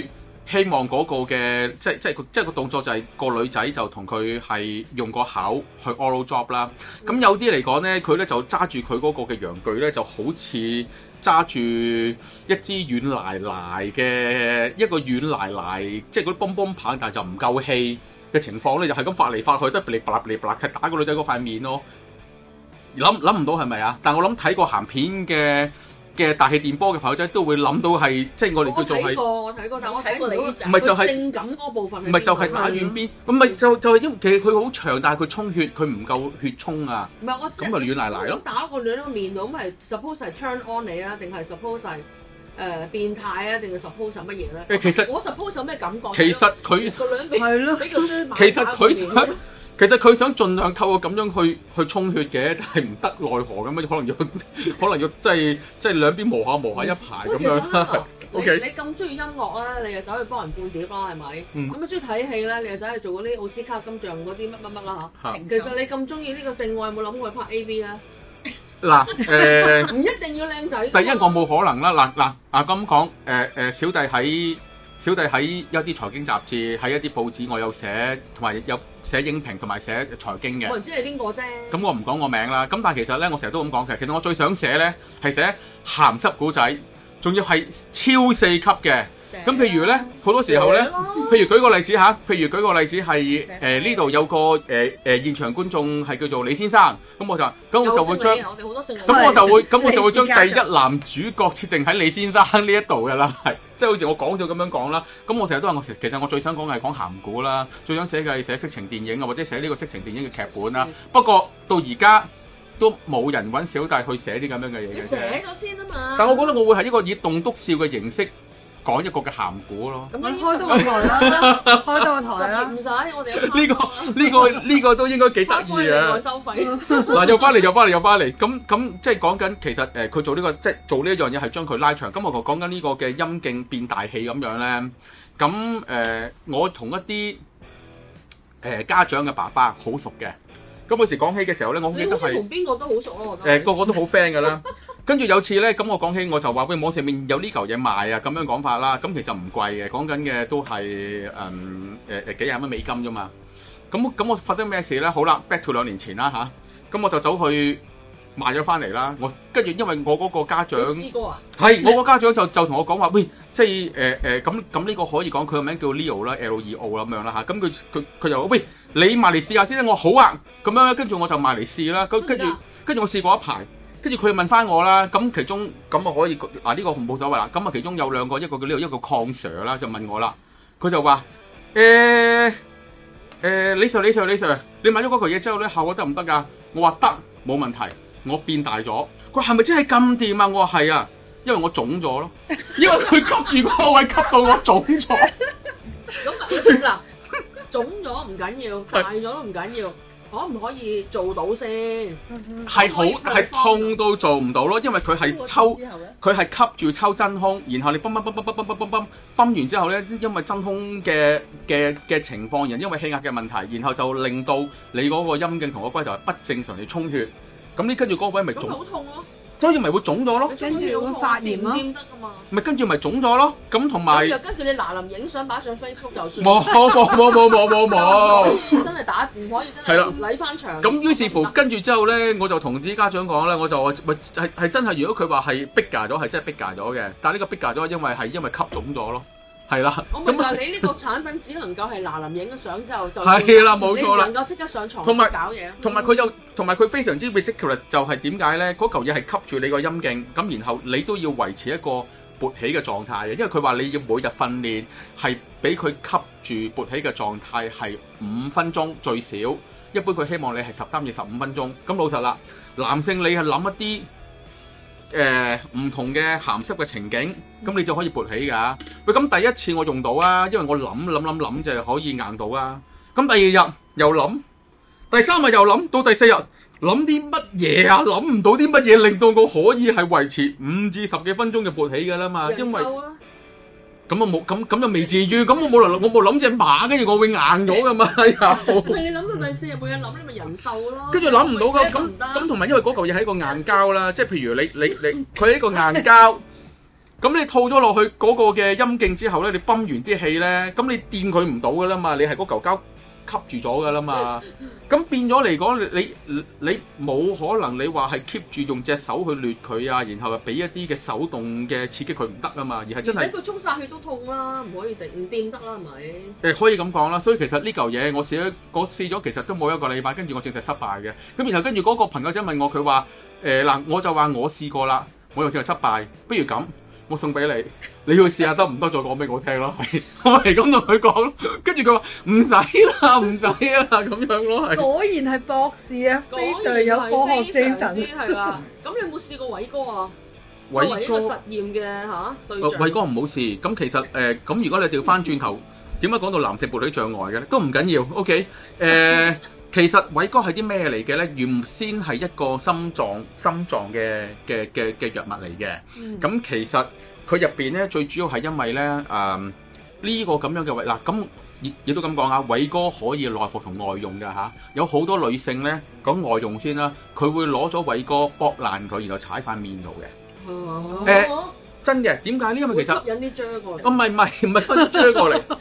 希望嗰個嘅即即即係個動作就係個女仔就同佢係用個口去 oral job 啦。咁有啲嚟講咧，佢咧就揸住佢嗰個嘅陽具咧，就好似揸住一支軟賴賴嘅一個軟賴賴，即係嗰啲泵泵棒，但係就唔夠氣嘅情況咧，就係咁發嚟發去，得嚟拔嚟拔去打個女仔嗰塊面咯。諗諗唔到係咪啊？但我諗睇過鹹片嘅嘅大氣電波嘅朋友仔都會諗到係，即係我哋叫做係。 我睇過，我睇過，但我睇過你唔係就係性感嗰部分。 唔係就係打遠邊，唔係就就係因為其實佢好長，但係佢衝血，佢唔夠血衝啊。 唔係我咁咪軟賴賴咯。 咁打個女喺個面度，咁係 suppose 係 turn on 你啊，定係 suppose 係誒變態啊，定係 suppose 係乜嘢咧？ 誒其實我 suppose 有咩感覺？ 其實佢個兩邊係咯俾個追馬。 其實佢想。其實佢想盡量透過咁樣去去沖血嘅，但係唔得奈何咁樣，可能要可能要即係即係兩邊磨下磨下一排咁樣。 O K，你咁中意音樂啦，你又走去幫人半碟啦，係咪？咁啊中意睇戲咧，你又走去做嗰啲奧斯卡金像嗰啲乜乜乜啦嚇。其實你咁中意呢個性愛，有冇諗過去拍 A V 咧？ 嗱誒， 唔一定要靚仔。 第一我冇可能啦。嗱嗱啊咁講誒誒，小弟喺小弟喺一啲財經雜誌，喺一啲報紙，我有寫同埋有寫影評同埋寫財經嘅。 我唔知你邊個啫。咁我唔講我名啦。咁但係其實咧，我成日都咁講嘅。其實我最想寫咧係寫鹹濕古仔，仲要係超四級嘅。咁譬如咧，好多時候咧，譬如舉個例子嚇，譬如舉個例子係誒呢度有個誒誒、呃、現場觀眾係叫做李先生，咁我就咁我就會將咁我就會咁我就會將第一男主角設定喺李先生呢一度嘅啦，係即係好似我講笑咁樣講啦。咁我成日都話我其實我最想講嘅係講鹹古啦，最想寫嘅係寫色情電影啊，或者寫呢個色情電影嘅劇本啦。不過到而家都冇人揾小弟去寫啲咁樣嘅嘢嘅。 你寫咗先啊嘛。 但我覺得我會係一個以棟篤笑嘅形式。講一個嘅鹹古咯， 咁開多個台啦，開多個台啦， 唔使我哋有呢個呢個呢個都應該幾得意啊！ 收費嗱，又翻嚟又翻嚟又翻嚟，咁咁即係講緊其實誒佢做呢個即係做呢一樣嘢係將佢拉長。咁我講緊呢個嘅陰莖變大器咁樣咧，咁誒我同一啲誒家長嘅爸爸好熟嘅，咁嗰時講起嘅時候咧，我記得係同邊個都好熟咯，我覺得誒個個都好 friend 㗎啦。跟住有次咧，咁我講起我就話喂，網上面有呢嚿嘢賣啊，咁樣講法啦。咁其實唔貴嘅，講緊嘅都係誒誒誒幾廿蚊美金啫嘛。咁咁我發生咩事咧？好啦 ，back to 兩年前啦吓，咁我就走去買咗翻嚟啦。我跟住因為我嗰個家長， 你試過啊？ 係我個家長就就同我講話，喂，即係誒誒咁咁呢個可以講佢個名叫 Leo 啦 ，L E O 咁樣啦吓。咁佢佢佢就話喂，你買嚟試下先啦。我好啊，咁樣跟住我就買嚟試啦。咁跟住跟住我試過一排。跟住佢問翻我啦，咁其中咁我可以嗱呢個冇所謂啦。咁啊其中有兩個，一個叫呢個一個鄺 Sir 啦，就問我啦。佢就話誒誒李 Sir 李 Sir 李 Sir，你買咗嗰嚿嘢之後咧，效果得唔得㗎？我話得，冇問題，我變大咗。佢話係咪真係咁掂啊？我話係啊，因為我腫咗咯，因為佢吸住嗰個位吸到我腫咗。 咁嗱，腫咗唔緊要，大咗都唔緊要。可唔可以做到先？ 係好係痛到做唔到咯，因為佢係抽，佢係吸住抽真空，然後你泵泵泵泵泵泵泵泵泵泵完之後咧，因為真空嘅嘅嘅情況，然因為氣壓嘅問題，然後就令到你嗰個陰莖同個龜頭係不正常地充血，咁呢跟住嗰個位咪腫， 好痛咯， 所以咪會腫咗咯， 跟住會發炎咯， 掂得㗎嘛， 咪跟住咪腫咗咯，咁同埋又跟住你嗱臨影相擺上 Facebook 就算， 冇冇冇冇冇冇冇， 真係打唔可以真係禮翻場。咁於是乎跟住之後咧，我就同啲家長講咧，我就話咪係係真係，如果佢話係逼架咗，係真係逼架咗嘅，但係呢個逼架咗，因為係因為吸腫咗咯。係啦， 我咪就係你呢個產品只能夠係嗱臨影咗相之後就係啦，冇錯啦， 能夠即刻上床同埋搞嘢， 同埋佢有同埋佢非常之 ridiculous，就係點解咧？嗰嚿嘢係吸住你個陰莖，咁然後你都要維持一個勃起嘅狀態嘅，因為佢話你要每日訓練係俾佢吸住勃起嘅狀態係五分鐘最少，一般佢希望你係十三至十五分鐘。咁老實啦，男性你係諗一啲。誒唔、呃、同嘅鹹濕嘅情景，咁你就可以勃起㗎。喂，咁第一次我用到啊，因為我諗諗諗諗就可以硬到啊。咁第二日又諗，第三日又諗，到第四日諗啲乜嘢啊？諗唔到啲乜嘢令到我可以係維持五至十幾分鐘嘅勃起㗎啦嘛。因為咁啊冇咁咁就未至於，咁我冇嚟我冇諗隻馬，跟住我會硬咗㗎嘛。又咪你諗到第四日冇嘢諗，你咪人獸咯。 跟住諗唔到㗎，咁咁同埋因為嗰嚿嘢係一個硬膠啦，即係譬如你你你佢係一個硬膠， 咁你套咗落去嗰個嘅陰莖之後咧，你泵完啲氣咧，咁你掂佢唔到噶啦嘛，你係嗰嚿膠吸住咗噶啦嘛。咁變咗嚟講，你你你冇可能你話係 keep 住用隻手去掠佢啊，然後又俾一啲嘅手動嘅刺激佢唔得啊嘛，而係真係。 而且佢沖晒血都痛啦，唔可以食，唔掂得啦，係咪？ 誒可以咁講啦，所以其實呢嚿嘢我試咗，我試咗其實都冇一個禮拜，跟住我證實失敗嘅。咁然後跟住嗰個朋友仔問我，佢話誒嗱，我就話我試過啦，我又證實失敗，不如咁。我送俾你，你要試下得唔得？再講俾我聽咯。我係咁同佢講咯，跟住佢話唔使啦，唔使啦咁樣咯。係果然係博士啊，非常有科學精神。 係啦。咁你有冇試過偉哥啊？ 偉哥作為一個實驗嘅嚇對象。 偉哥唔好試。咁其實誒，咁、呃、如果你調翻轉頭，點解講到男性勃起障礙嘅咧？都唔緊要。OK，誒、呃，其實偉哥係啲咩嚟嘅咧？原先係一個心臟心臟嘅嘅嘅嘅藥物嚟嘅。咁、嗯、其實佢入邊咧，最主要係因為咧，誒、呃、呢、這個咁樣嘅偉嗱，咁亦亦都咁講啊，偉哥可以內服同外用嘅嚇，有好多女性咧講外用先啦，佢會攞咗偉哥剝爛佢，然後踩塊面度嘅。 哦、 呃，真嘅，點解呢？因為其實吸引啲漿過嚟。 哦，唔係唔係唔係吸漿過嚟。誒、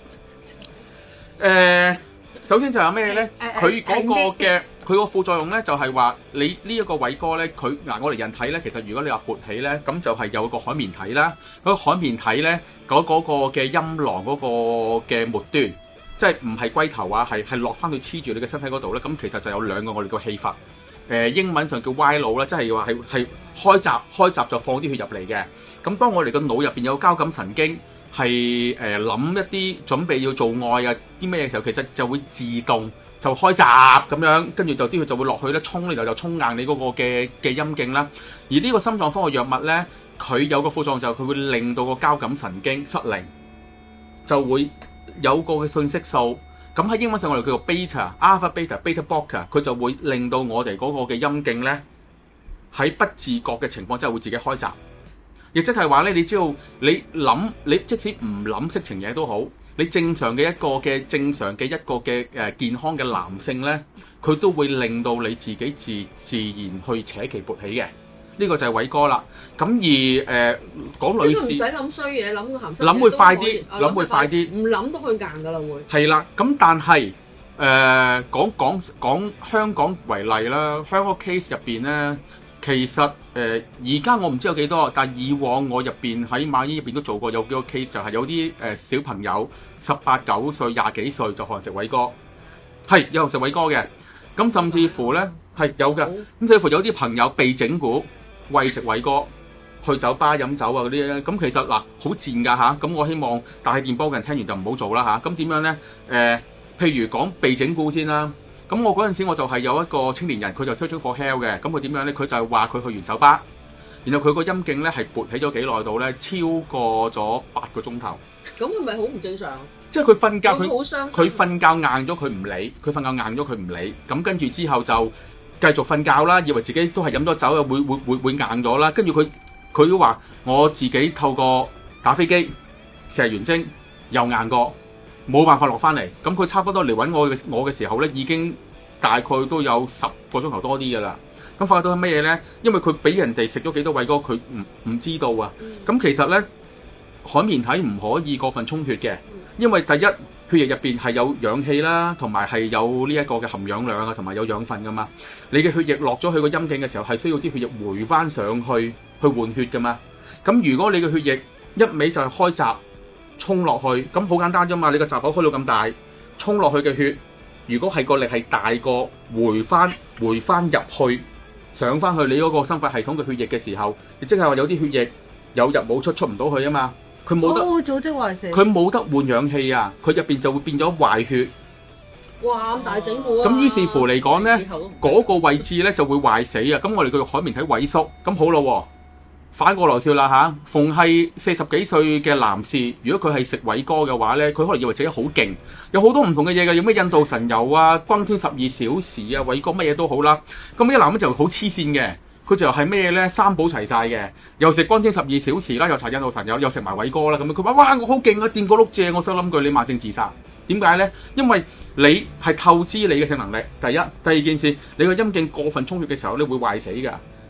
呃，首先就係咩咧？佢嗰、uh, uh, 個嘅。佢個副作用咧就係話你呢一個偉哥咧，佢嗱我哋人體咧，其實如果你話勃起咧，咁就係有個海綿體啦。嗰、嗰個海綿體咧，嗰、嗰、嗰個嘅陰囊嗰個嘅末端，即係唔係龜頭啊，係係落翻去黐住你嘅身體嗰度咧。咁其實就有兩個我哋個氣閥，誒、呃、英文上叫 Y-lobe 啦，即係話係係開閘開閘就放啲血入嚟嘅。咁當我哋個腦入邊有交感神經係誒諗一啲準備要做愛啊啲咩嘅時候，其實就會自動。就開閘咁樣，跟住就啲血就會落去咧，衝你就就衝硬你嗰個嘅嘅陰莖啦。而呢個心臟科嘅藥物咧，佢有個副作用就係佢會令到個交感神經失靈，就會有個嘅信息素。咁喺英文上我哋叫做 beta、alpha、beta、beta blocker，佢就會令到我哋嗰個嘅陰莖咧喺不自覺嘅情況之下會自己開閘。亦即係話咧，你知道你諗，你即使唔諗色情嘢都好。你正常嘅一個嘅正常嘅一個嘅誒健康嘅男性咧，佢都會令到你自己自自然去扯旗勃起嘅，呢、這個就係偉哥啦。咁而誒講、呃、女士，唔使諗衰嘢，諗個鹹濕嘢，諗會快啲，諗會快啲， 唔諗都去硬噶啦會。係啦，咁但係誒講講講香港為例啦，香港 case 入邊咧。其實誒而家我唔知有幾多，但係以往我入邊喺馬醫入邊都做過有幾個 case，就係有啲誒、呃、小朋友十八九歲、廿幾歲就可能食偉哥，係有食偉哥嘅。咁甚至乎咧係有嘅，咁甚至乎有啲朋友被整蠱餵食偉哥，去酒吧飲酒啊嗰啲咧。咁其實嗱好賤㗎嚇，咁我希望大氣電波嘅人聽完就唔好做啦嚇。咁點樣咧？誒、呃，譬如講被整蠱先啦。咁我嗰陣時我就係有一個青年人，佢就 searching for help 嘅。咁佢點樣咧？佢就係話佢去完酒吧，然後佢個陰莖咧係勃起咗幾耐度咧？超過咗八個鐘頭。 咁係咪好唔正常？ 即係佢瞓覺，佢好傷心。 佢瞓覺硬咗，佢唔理。佢瞓覺硬咗，佢唔理。咁跟住之後就繼續瞓覺啦，以為自己都係飲咗酒啊，會會會會硬咗啦。跟住佢佢都話我自己透過打飛機射完精又硬過。冇辦法落翻嚟，咁佢差不多嚟揾我嘅我嘅時候咧，已經大概都有十個鐘頭多啲噶啦。咁發覺到係咩嘢咧？因為佢俾人哋食咗幾多偉哥，佢唔唔知道啊。咁、嗯、其實咧，海綿體唔可以過分充血嘅，因為第一血液入邊係有氧氣啦，同埋係有呢一個嘅含氧量啊，同埋有養分噶嘛。你嘅血液落咗去個陰莖嘅時候，係需要啲血液回翻上去去換血噶嘛。咁如果你嘅血液一味就係開閘。衝落去咁好簡單啫嘛！你個閘口開到咁大，衝落去嘅血，如果係個力係大過回翻回翻入去，上翻去你嗰個心肺系統嘅血液嘅時候，亦即係話有啲血液有入冇出，出唔到去啊嘛！佢冇得， 哦、組織壞死， 佢冇得換氧氣啊！佢入邊就會變咗壞血。 哇！咁大整蠱啊！ 咁於是乎嚟講咧，嗰、那個位置咧就會壞死啊！咁我哋叫做海綿體萎縮。咁好咯喎。反過來笑啦嚇，逢係四十幾歲嘅男士，如果佢係食偉哥嘅話咧，佢可能以為自己好勁，有好多唔同嘅嘢嘅，有咩印度神油啊、轟天十二小時啊、偉哥乜嘢都好啦。咁呢個男人就好黐線嘅，佢就係咩咧？三寶齊晒嘅，又食轟天十二小時啦，又搽印度神油，又食埋偉哥啦。咁佢話：哇，我好勁啊，掂個碌蔗，我想諗句你慢性自殺。點解咧？因為你係透支你嘅性能力。第一，第二件事，你個陰莖過分充血嘅時候咧會壞死㗎。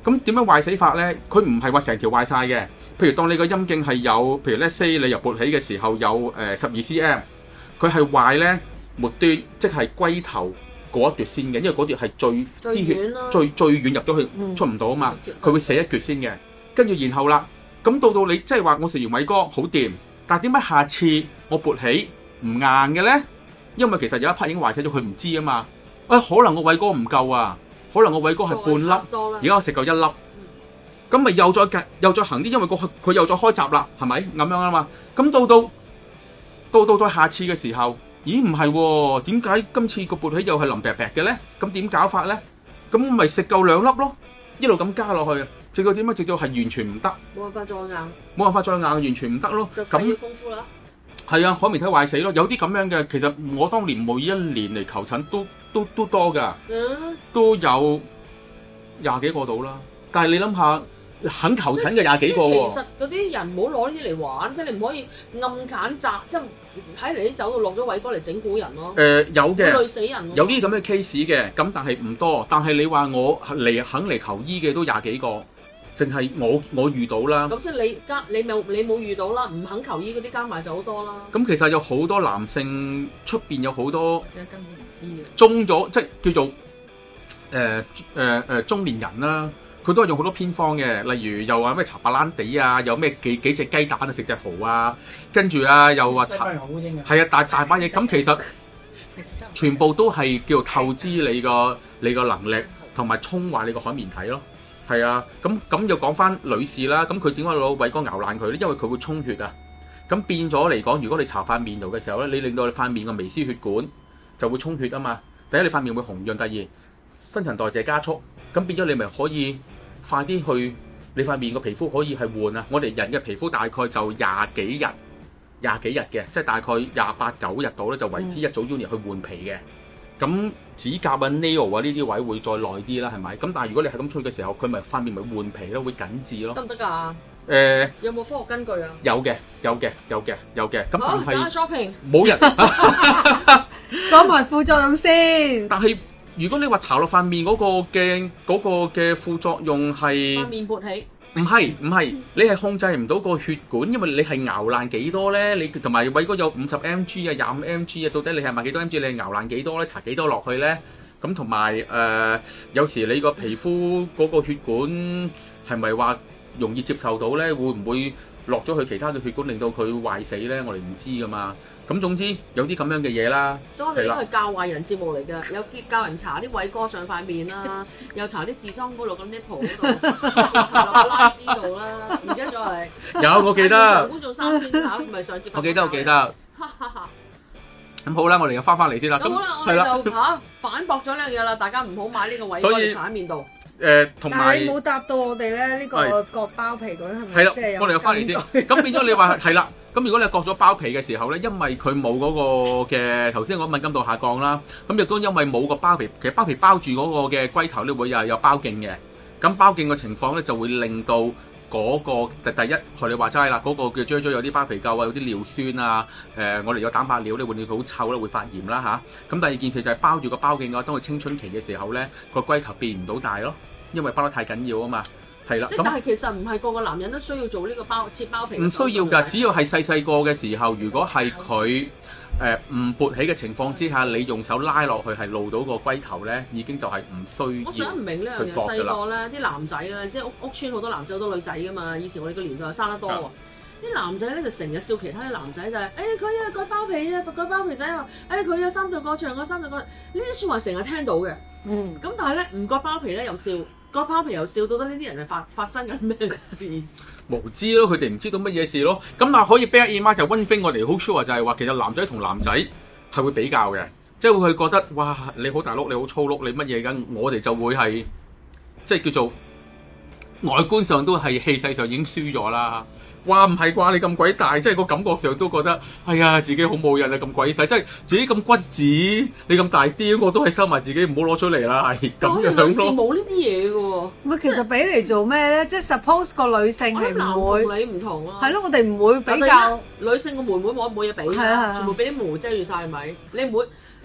咁點樣壞死法咧？佢唔係話成條壞晒嘅。譬如當你個陰莖係有，譬如咧 say 你由勃起嘅時候有誒十二 cm，佢係壞咧末端，即係龜頭嗰一橛先嘅，因為嗰橛係最啲血最最遠入咗去、嗯、出唔到啊嘛，佢會死一橛先嘅。跟住然後啦，咁到到你即係話我食完偉哥好掂，但係點解下次我勃起唔硬嘅咧？因為其實有一 part 已經壞死咗，佢唔知啊嘛。啊，可能我偉哥唔夠啊，可能我偉哥係半粒，而家我食夠一粒。咁咪又再計，又再行啲，因為個佢又再開閘啦，係咪咁樣啊嘛？咁到到到到到下次嘅時候，咦唔係喎？點解今次個勃起又係腍白白嘅咧？咁點搞法咧？咁咪食夠兩粒咯，一路咁加落去，直到點樣？直到係完全唔得， 冇辦法再硬， 冇辦法再硬，完全唔得咯。 就費功夫啦。 係啊，海綿體壞死咯，有啲咁樣嘅。其實我當年每一年嚟求診都都都多㗎，嗯、都有廿幾個到啦。但係你諗下。肯求診嘅廿幾個喎， 其實嗰啲人唔好攞呢啲嚟玩，即係你唔可以暗揀責，即係喺嚟啲走度落咗偉哥嚟整蠱人咯。誒、呃、有嘅，累死人。有啲咁嘅 case 嘅，咁但係唔多。但係你話我嚟肯嚟求醫嘅都廿幾個，淨係我我遇到啦。咁即係你加你冇你冇遇到啦，唔肯求醫嗰啲加埋就好多啦。咁其實有好多男性出邊有好多，即係根本唔知嘅。中咗即係叫做誒誒誒中年人啦。佢都係用好多偏方嘅，例如又話咩搽白蘭地啊，有咩幾幾隻雞蛋啊，食隻蠔啊，跟住啊又話搽，係啊大大把嘢。咁其實全部都係叫做透支你個你個能力，同埋沖壞你個海綿體咯。係啊，咁咁又講翻女士啦，咁佢點解攞偉哥熬爛佢咧？因為佢會充血啊。咁變咗嚟講，如果你搽塊面度嘅時候咧，你令到你塊面個微絲血管就會充血啊嘛。第一你塊面會紅潤，第二新陳代謝加速，咁變咗你咪可以快啲去你塊面個皮膚可以係換啊！我哋人嘅皮膚大概就廿幾日、廿幾日嘅，即係大概廿八九日度咧就為之一組 unit 去換皮嘅。咁指甲啊、nail 啊呢啲位會再耐啲啦，係咪？咁但係如果你係咁出嘅時候，佢咪塊面咪換皮咯，會緊緻咯。得唔得㗎？誒，有冇科學根據啊？有嘅，有嘅，有嘅，有嘅。咁但係 shopping 冇人講埋副作用先。 但係如果你話搽落塊面嗰個嘅嗰個嘅副作用係塊面勃起，唔係唔係，你係控制唔到個血管，因為你係熬爛幾多咧？你同埋偉哥有五十 mg 啊、廿五 mg 啊，到底你係買幾多 mg？你係熬爛幾多咧？搽幾多落去咧？咁同埋誒，有時你個皮膚嗰個血管係咪話容易接受到咧？會唔會落咗去其他嘅血管，令到佢壞死咧？我哋唔知噶嘛。咁總之有啲咁樣嘅嘢啦。所以我哋呢個係教壞人節目嚟㗎，有教人搽啲偉哥上塊面啦，又搽啲痔瘡膏落咁啲蒲嗰度，搽落拉枝度啦。而家再嚟有我記得。長官做三千考，唔係上節。我記得我記得。咁好啦，我哋又翻返嚟先啦。咁好啦，我哋就嚇反駁咗兩樣啦，大家唔好買呢個偉哥嚟搽喺面度。誒，同埋但係你冇答到我哋咧，呢個割包皮嗰啲係咪？係啦，我哋又翻嚟先。咁變咗你話係啦。咁如果你割咗包皮嘅時候咧，因為佢冇嗰個嘅頭先講敏感度下降啦，咁亦都因為冇個包皮，其實包皮包住嗰個嘅龜頭咧會又有包莖嘅。咁包莖嘅情況咧就會令到嗰個第第一學你話齋啦，嗰個叫追追有啲包皮垢啊，有啲尿酸啊，誒我哋有蛋白尿咧會令佢好臭啦，會發炎啦嚇。咁第二件事就係包住個包莖嘅話，當佢青春期嘅時候咧，個龜頭變唔到大咯，因為包得太緊要啊嘛。係啦，即係但係其實唔係個個男人都需要做呢個包切包皮。唔需要㗎，只要係細細個嘅時候，如果係佢誒唔勃起嘅情況之下，你用手拉落去係露到個龜頭咧，已經就係唔需要。我想唔明呢樣嘢，細個咧啲男仔咧，即係屋屋村好多男仔好多女仔㗎嘛。以前我哋個年代生得多喎，啲的男仔咧就成日笑其他啲男仔就係、是，誒佢啊割包皮啊，割包皮仔話，誒佢啊三歲過長啊三歲過，呢啲説話成日聽到嘅。嗯，咁但係咧唔割包皮咧又笑。個包皮又笑，到得呢啲人係發發生緊咩事？無知咯，佢哋唔知道乜嘢事咯。咁但係可以 bear in mind 就 one thing 我哋好 sure 就係話，其實男仔同男仔係會比較嘅，即係會覺得哇你好大碌，你好粗碌，你乜嘢咁？我哋就會係即係叫做外觀上都係氣勢上已經輸咗啦。哇唔係啩？你咁鬼大，即係個感覺上都覺得哎呀自己好冇癮啊！咁鬼細，即係自己咁骨子，你咁大啲，我都係收埋自己，唔好攞出嚟啦，係咁樣咯。女士冇呢啲嘢嘅喎。唔係，其實俾嚟做咩咧？即係 suppose 個女性係唔會。男同你唔同啊。係咯，我哋唔會比較。女性個妹妹冇冇嘢俾，全部俾啲毛遮住晒，係咪？你唔會。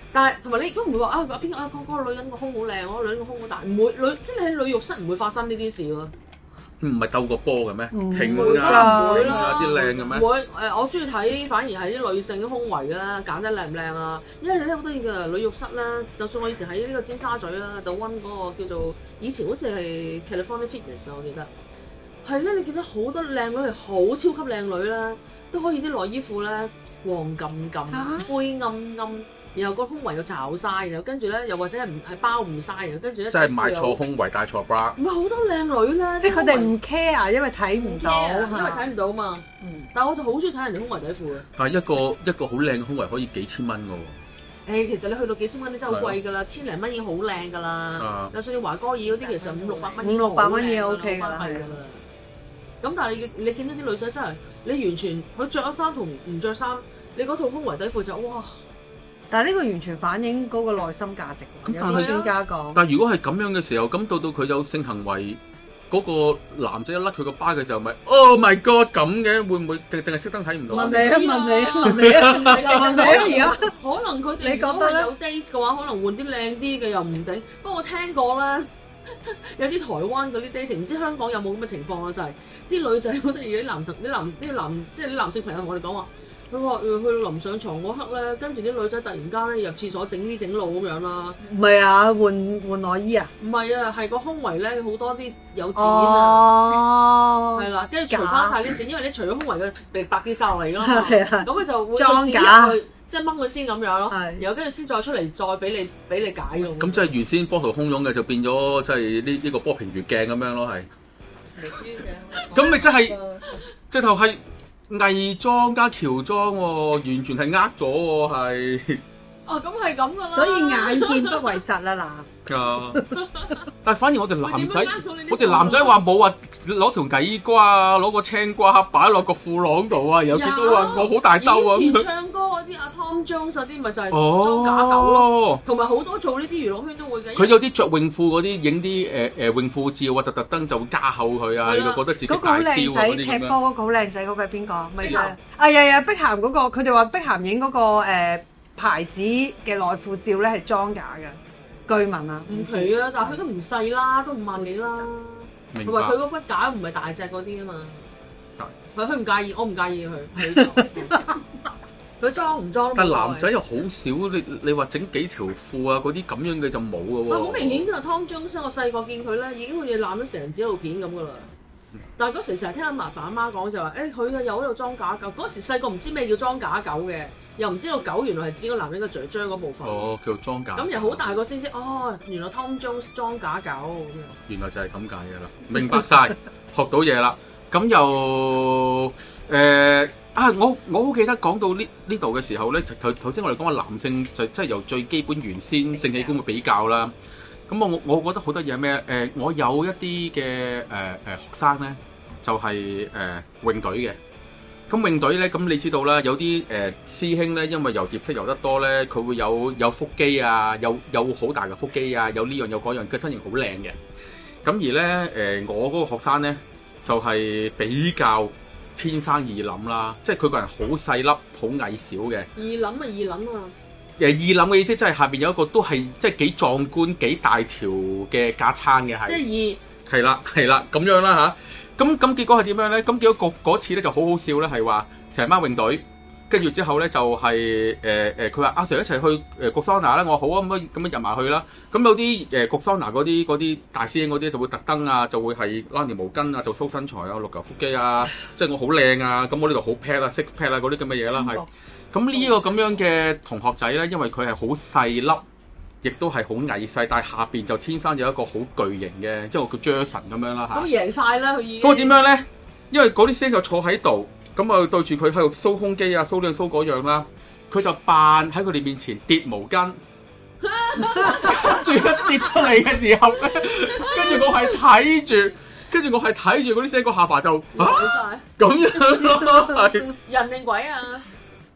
但係同埋你都唔會話啊邊個啊嗰嗰個女人個胸好靚，嗰個女人個胸好大，唔會女即係你喺女浴室唔會發生呢啲事咯。 唔係鬥個波嘅咩？ 唔停會啊， 㗎停啊，啲靚嘅咩？ 唔會誒，我中意睇反而係啲女性胸圍啦，揀得靚唔靚啊？因為咧好得意嘅女浴室咧，就算我以前喺呢個尖沙咀啦，度溫嗰個叫做以前好似係 California Fitness 啊，我記得係咧，你見到好多靚女係好超級靚女啦，都可以啲內衣褲咧黃撳撳、灰暗暗。然後個胸圍又罩晒，然後跟住咧又或者係唔係包唔晒，然後跟住咧真係買錯胸圍戴錯 bra。 唔係好多靚女咧， 即係佢哋唔 care，因為睇唔到， 因為睇唔到嘛。嗯，但係我就好中意睇人哋胸圍底褲嘅。 但係一個一個好靚嘅胸圍可以幾千蚊嘅喎。 誒，其實你去到幾千蚊，你真係好貴㗎啦，千零蚊已經好靚㗎啦。就算你華歌爾嗰啲，其實五六百蚊， 五六百蚊已經 OK 㗎啦。 咁但係你你見到啲女仔真係，你完全佢着咗衫同唔着衫，你嗰套胸圍底褲就哇！ 但係呢個完全反映嗰個內心價值。 咁但係專家講， 但係如果係咁樣嘅時候，咁到到佢有性行為，嗰、嗰個男仔一甩佢個巴嘅時候，咪 Oh my God 咁嘅，會唔會淨淨係熄燈睇唔到？ 問你啊！問你啊！問你啊！問你啊！而家可能佢哋如果係有 date 嘅話，可能換啲靚啲嘅又唔定。不過我聽過啦，有啲台灣嗰啲 dating，唔知香港有冇咁嘅情況啊？就係、是、啲女仔好得意，啲男啲男啲男即係啲男性朋友同我哋講話。佢話去到臨上床嗰刻咧，跟住啲女仔突然間咧入廁所整呢整路咁樣啦。 唔係啊，換換內衣啊？ 唔係啊，係個胸圍咧好多啲有剪啊，係啦、哦，跟住除翻晒啲剪，因為你除咗胸圍嘅白啲晒落嚟㗎嘛，咁佢就會裝假去，即係掹佢先咁樣咯，然後跟住先再出嚟再俾你俾你解咯。 咁即係原先波濤洶湧嘅就變咗即係呢呢個波平月鏡咁樣咯，係。咁咪真係直頭係。偽裝加喬裝喎，完全係呃咗喎，係。 哦，咁係咁噶啦。所以眼見不為實啦嗱。 啊！但係反而我哋男仔，我哋男仔話冇話攞條矮瓜啊，攞個青瓜擺落個褲囊度啊，有見到話我好大兜啊。 以前唱歌嗰啲阿 Tom Jones 嗰啲咪就係裝假狗咯，同埋好多做呢啲娛樂圈都會嘅。 佢有啲着泳褲嗰啲影啲誒誒泳褲照啊，特特登就加厚佢啊，你就覺得自己大雕啊嗰啲咁樣。嗰個好靚仔踢波嗰個好靚仔嗰個係邊個？咪就係啊呀呀！碧咸嗰個，佢哋話碧咸影嗰個誒牌子嘅內褲照咧係裝假嘅。據聞啊， 唔奇啊，但係佢都唔細啦，都五萬幾啦。同埋佢個骨架唔係大隻嗰啲啊嘛。佢佢唔介意，我唔介意佢。佢裝唔裝？但係男仔又好少，你你話整幾條褲啊嗰啲咁樣嘅就冇嘅喎。好明顯㗎，Tom Jones，我細個見佢咧已經好似攬咗成紙路片咁㗎啦。但係嗰時成日聽阿嫲爸阿媽講就話，誒佢啊有喺度裝假狗。嗰時細個唔知咩叫裝假狗嘅。又唔知道狗原來係指個男人嘅嘴張嗰部分。哦，叫做裝假。咁又好大個先知，哦，原來 Tom Jones 裝假狗。原來就係咁解嘅啦，明白晒，學到嘢啦。咁又誒啊！我我好記得講到呢呢度嘅時候咧，頭頭先我哋講話男性就即係由最基本原先性器官嘅比較啦。咁我我覺得好得意係咩？誒、呃，我有一啲嘅誒誒學生咧，就係、是、誒、呃、泳隊嘅。咁泳隊咧，咁你知道啦，有啲誒、呃、師兄咧，因為游蝶式游得多咧，佢會有有腹肌啊，有有好大嘅腹肌啊，有呢樣有嗰樣，嘅身形好靚嘅。咁而咧誒、呃，我嗰個學生咧就係、是、比較天生二冧啦，即係佢個人好細粒、好矮小嘅。二冧啊，二冧啊！誒二冧嘅意思即係下邊有一個都係即係幾壯觀、幾大條嘅架撐嘅係。即係二。係啦，係啦，咁樣啦嚇。咁咁結果係點樣咧？咁結果嗰次咧就好好笑咧，係話成班泳隊，跟住之後咧就係誒誒，佢話阿 Sir 一齊去誒焗桑拿啦，我話好啊，咁樣咁樣入埋去啦。咁有啲誒焗桑拿嗰啲嗰啲大師兄嗰啲就會特登啊，就會係攞條毛巾啊，做 show 身材啊，六嚿腹肌啊，即係我好靚啊，咁我呢度好 pat 啊 six pat 啊嗰啲咁嘅嘢啦，係。咁呢個咁樣嘅同學仔咧，因為佢係好細粒。亦都係好矮細，但係下邊就天生有一個好巨型嘅，即係我叫 Jason 咁樣啦嚇。咁贏晒啦佢已經。咁點樣咧？因為嗰啲師兄就坐喺度，咁啊對住佢喺度 show 胸肌啊 show 呢樣 show 嗰樣啦，佢就扮喺佢哋面前跌毛巾，跟住一跌出嚟嘅時候咧，跟住我係睇住，跟住我係睇住嗰啲師兄個下巴就，贏晒咁樣咯，係人定鬼啊？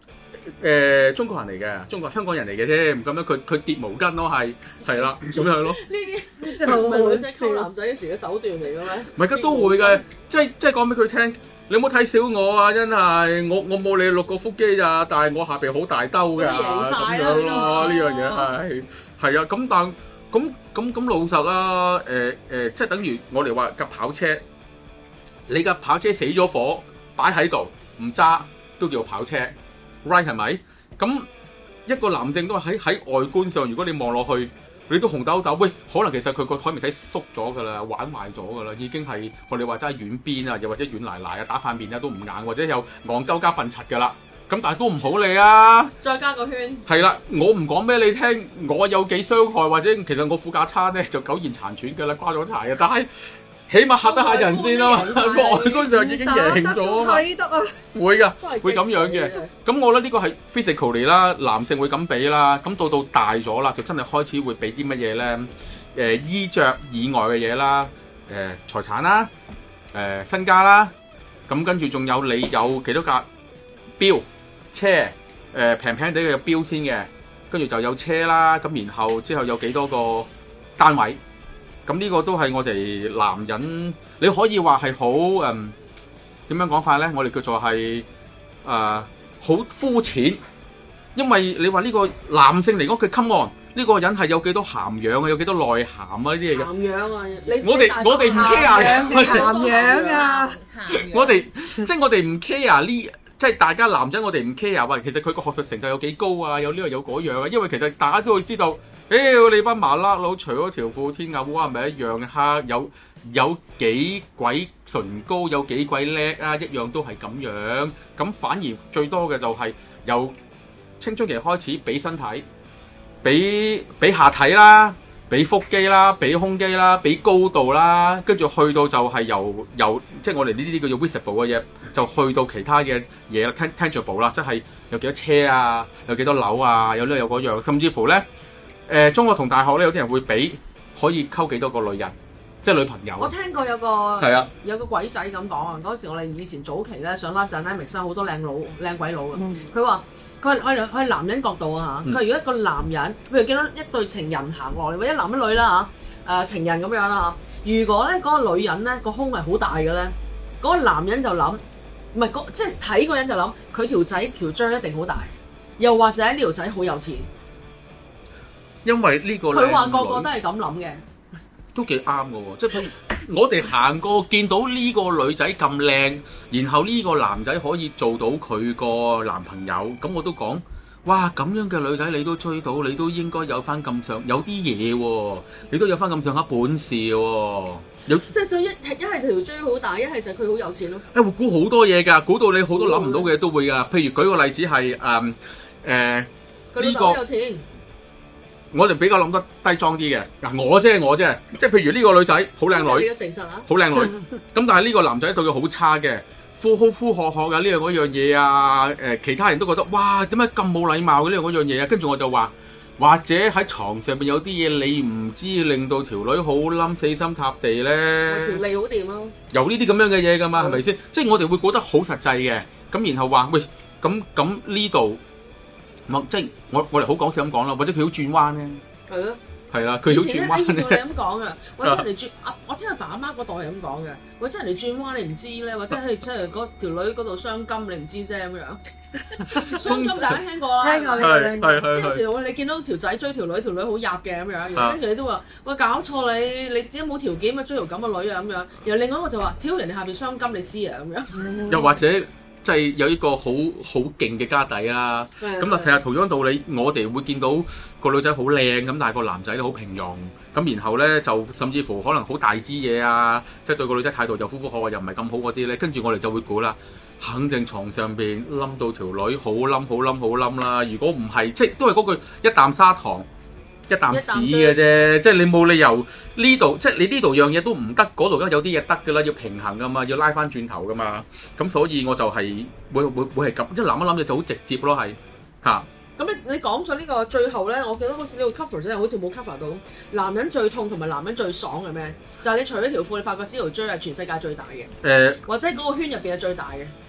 誒中國人嚟嘅，中國香港人嚟嘅添，咁樣佢佢疊毛巾咯，係係啦，咁樣咯。 呢啲真係好唔係女仔好笑溝男仔時嘅手段嚟嘅咩？ 唔係，佢都會嘅，即係即係講俾佢聽，你唔好睇小我啊！真係，我我冇你六個腹肌咋，但係我下邊好大兜㗎， 咁贏晒咁啦樣咯，呢呢個樣嘢係係啊，咁但咁咁咁老實啦，誒誒，即係等於我哋話架跑車，你架跑車死咗火擺喺度唔揸都叫跑車 ，right 係咪？咁一個男性都係喺喺外觀上，如果你望落去。你都紅豆豆，喂，可能其實佢個海綿體縮咗㗎啦，玩壞咗㗎啦，已經係學你話齋軟邊啊，又或者軟賴賴啊，打塊面啊都唔硬，或者有戇鳩加笨柒㗎啦。咁但係都唔好理啊！ 再加個圈。 係啦，我唔講俾你聽，我有幾傷害，或者其實我副架撐咧就苟延殘喘㗎啦，瓜咗柴嘅，但係起碼嚇得下人先咯，外觀上已經贏咗啊嘛。 睇得啊！ 會㗎， 真係會咁樣嘅。咁我覺得呢個係 physically 啦，男性會咁俾啦。咁到到大咗啦，就真係開始會俾啲乜嘢咧？誒、呃、衣着以外嘅嘢啦，誒、呃、財產啦，誒、呃、身家啦。咁跟住仲有你有幾多架錶車？誒平平地嘅有錶先嘅，跟住就有車啦。咁然後之後有幾多個單位？咁呢個都係我哋男人，你可以話係好誒點樣講法咧？我哋叫做係誒好膚淺，因為你話呢個男性嚟講，佢 come on 呢個人係有幾多涵養啊，有幾多內涵啊呢啲嘢嘅。 涵養啊！你我哋我哋唔 care 嘅涵養啊！ 我哋即係我哋唔 care 呢，即係大家男人我哋唔 care 喂，其實佢個學術成就有幾高啊，有呢個有嗰樣啊，因為其實大家都會知道。屌你班麻甩佬，除咗條褲天鴨烏係咪一樣黑？有有幾鬼唇膏，有幾鬼叻啊！一樣都係咁樣。咁反而最多嘅就係由青春期開始俾身體，俾俾下體啦，俾腹肌啦，俾胸肌啦，俾高度啦，跟住去到就係由由即係我哋呢啲叫做 visible 嘅嘢，就去到其他嘅嘢啦 tangible 啦，即係有幾多車啊，有幾多樓啊，有呢有嗰樣，甚至乎咧。誒、呃、中學同大學咧，有啲人會俾可以溝幾多個女人，即係女朋友。 我聽過有個係啊， 有個鬼仔咁講啊！嗰時我哋以前早期咧上 Live Dynamics 好多靚佬靚鬼佬嘅。佢話佢係佢係男人角度啊嚇。佢、嗯、如果一個男人，譬如見到一對情人行落嚟，或者男一女啦嚇，誒、呃、情人咁樣啦嚇。如果咧嗰、那個女人咧個胸係好大嘅咧，嗰、那個男人就諗，唔係即係睇個人就諗，佢條仔條章一定好大，又或者呢條仔好有錢。 因為呢個佢話個個都係咁諗嘅， 都幾啱嘅喎。即係譬如我哋行過見到呢個女仔咁靚，然後呢個男仔可以做到佢個男朋友，咁我都講，哇咁樣嘅女仔你都追到，你都應該有翻咁上有啲嘢喎，你都有翻咁上下本事喎。有即係所以一一係就條追好大，一係就佢好有錢咯。 誒會估好多嘢㗎，估到你好多諗唔到嘅嘢都會㗎。譬如舉個例子係誒誒呢個。有錢我哋比較諗得低裝啲嘅，嗱我啫我啫，即係譬如呢個女仔好靚女，好靚女，咁但係呢個男仔對佢好差嘅，呼呼呼喝喝嘅呢樣嗰樣嘢啊，誒其他人都覺得哇點解咁冇禮貌嘅呢樣嗰樣嘢啊，跟住我就話，或者喺床上邊有啲嘢你唔知，令到條女好冧死心塌地咧， 條脷好掂咯， 有呢啲咁樣嘅嘢㗎嘛，係咪先？即係我哋會覺得好實際嘅，咁然後話喂咁咁呢度。即係我我哋好講笑咁講啦，或者佢好轉彎咧，係咯，係啦，佢好轉彎咧。以前咧，咁講嘅，或者人哋轉啊，我聽阿爸阿媽嗰代係咁講嘅，或者人哋轉彎你唔知咧，或者係即係嗰條女嗰度傷金你唔知啫咁樣。傷金大家聽過啦，聽過聽過。即係有時候你見到條仔追條女，條女好入嘅咁樣，跟住你都話喂搞錯你，你自己冇條件咪追條咁嘅女啊咁樣。然後另外一個就話挑人哋下邊傷金你知啊咁樣。又或者。即係有一個好好勁嘅家底啦，咁啊其實同樣道理，我哋會見到個女仔好靚咁，但係個男仔咧好平庸，咁然後咧就甚至乎可能好大支嘢啊，即係對個女仔態度又呼呼喝喝又唔係咁好嗰啲咧，跟住我哋就會估啦，肯定床上邊冧到條女好冧好冧好冧啦，如果唔係即係都係嗰句一啖砂糖。一啖屎嘅啫，即係你冇理由呢度，即係你呢度樣嘢都唔得，嗰度梗係有啲嘢得㗎啦，要平衡㗎嘛，要拉翻轉頭㗎嘛，咁所以我就係會會會係咁，即係諗一諗就好直接咯，係嚇。咁你你講咗呢個最後咧，我記得好似呢個 cover 真係好似冇 cover 到。男人最痛同埋男人最爽係咩？就係、是、你除咗條褲，你發覺呢條椎係全世界最大嘅，誒、呃、或者嗰個圈入邊係最大嘅。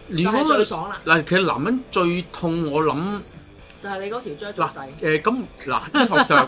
就係如果最爽啦， 嗱，其實男人最痛，我諗就係你嗰條張最嗱細。 誒咁嗱醫學上，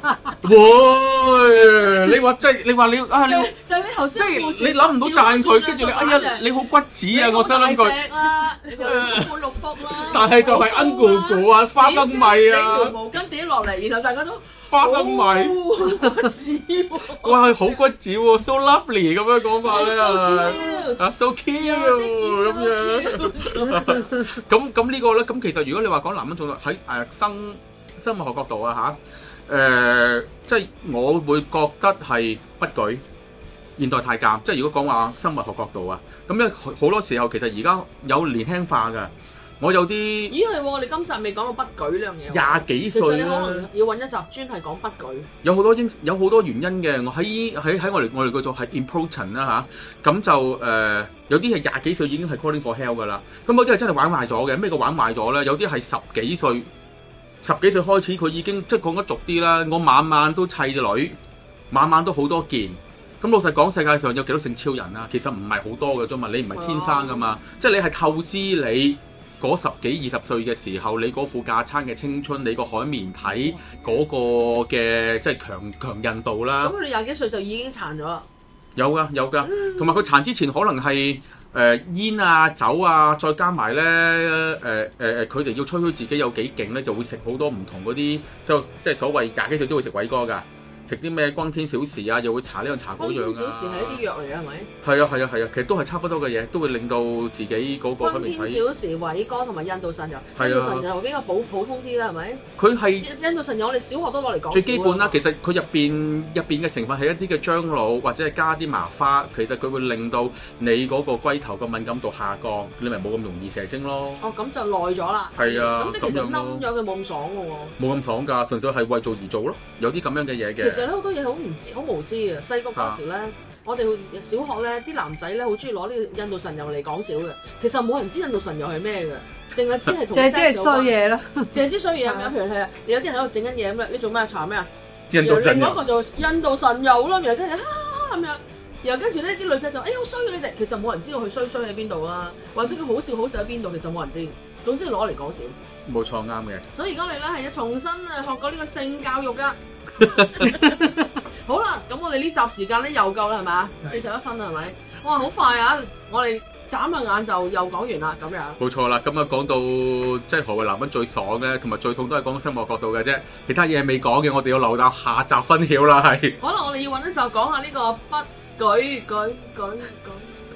喂，你話即係你話你啊你。 就係你頭即先係你諗唔到讚佢，跟住你哎呀你好骨子啊！我想諗句， 隻啦，你又充滿六福啦。 但係就係恩咕咕啊，花生米你條啊， 毛巾跌落嚟，然後大家都花生米， 哦骨子喎。 哇好骨子喎，so lovely 咁樣講法咧啊 So cute 啊 so cute 咁樣，咁咁呢個咧，咁其實如果你話講男人仲喺誒生生物學角度啊嚇，誒即係我會覺得係不舉。現代太監，即係如果講話生物學角度啊，咁咧好多時候其實而家有年輕化㗎。我有啲咦係喎，我哋今集未講到不舉呢樣嘢喎。 廿幾歲其實你可啦， 能要揾一集專係講不舉。 有好多因有好多原因嘅。我喺喺喺我哋我哋叫做係 important 啦嚇，咁就誒、呃、有啲係廿幾歲已經係 calling for help 㗎啦。咁有啲係真係玩壞咗嘅。咩叫玩壞咗咧？有啲係十幾歲，十幾歲開始佢已經即係講得俗啲啦。我晚晚都砌隻女，晚晚都好多件。咁老實講，世界上有幾多性超人啊？其實唔係好多嘅啫嘛，你唔係天生噶嘛，哦、即係你係透支你嗰十幾二十歲嘅時候，你嗰副架撐嘅青春，你個海綿體嗰個嘅即係強強韌度啦。 咁佢哋廿幾歲就已經殘咗啦。 有噶有噶，同埋佢殘之前可能係誒、呃、煙啊酒啊，再加埋咧誒誒誒，佢、呃、哋、呃、要吹噓自己有幾勁咧，就會食好多唔同嗰啲，就即係所謂廿幾歲都會食偉哥㗎。食啲咩光天小時啊，又會搽呢樣搽嗰樣啊。 光天小時係一啲藥嚟嘅係咪？ 係啊係啊係啊，其實都係差不多嘅嘢，都會令到自己嗰個海光綿體。 天小時、偉哥同埋印度神油， 係啊印度神油比較普普通啲啦係咪？ 佢係印度神油我哋小學都攞嚟講。 最基本啦，其實佢入邊入邊嘅成分係一啲嘅樟腦或者係加啲麻花，其實佢會令到你嗰個龜頭嘅敏感度下降，你咪冇咁容易射精咯。 哦，咁就耐咗啦。 係啊， 咁即係其實咁樣咯冧咗嘅冇咁爽嘅喎。 冇咁爽㗎，純粹係為做而做咯，有啲咁樣嘅嘢嘅。 其實咧好多嘢好唔知好無知嘅。細個嗰時咧， 啊、 我哋小學咧啲男仔咧好中意攞呢個印度神油嚟講笑嘅。其實冇人知印度神油係咩嘅，淨係知係同 sex 有關。 即係衰嘢咯， 淨係知衰嘢咁樣。譬如係啊，有啲人喺度整緊嘢咁樣，你做咩啊？搽咩啊？ 印度神油。 另外一個就印度神油咯，然後跟住哈咁樣，然後跟住咧啲女仔就哎好衰你哋，其實冇人知道佢衰衰喺邊度啦，或者佢好笑好笑喺邊度，其實冇人知。總之攞嚟講笑。 冇錯，啱嘅。 所以而家你咧係要重新啊學過呢個性教育㗎。好啦，咁我哋呢集時間咧又夠啦，係咪啊？四十一分啦，係咪？哇，好快啊！我哋眨下眼就又講完啦，咁樣。 冇錯啦，咁啊講到即係何謂男人最爽嘅，同埋最痛都係講生活角度嘅啫，其他嘢未講嘅，我哋要留到下集分曉啦，係。 可能我哋要揾一集講下呢個不舉舉舉舉。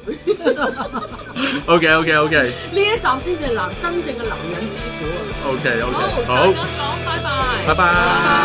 OK OK OK。 呢一集先至係男真正嘅男人之苦啊！ OK OK。 好，大家講，拜拜。 拜拜。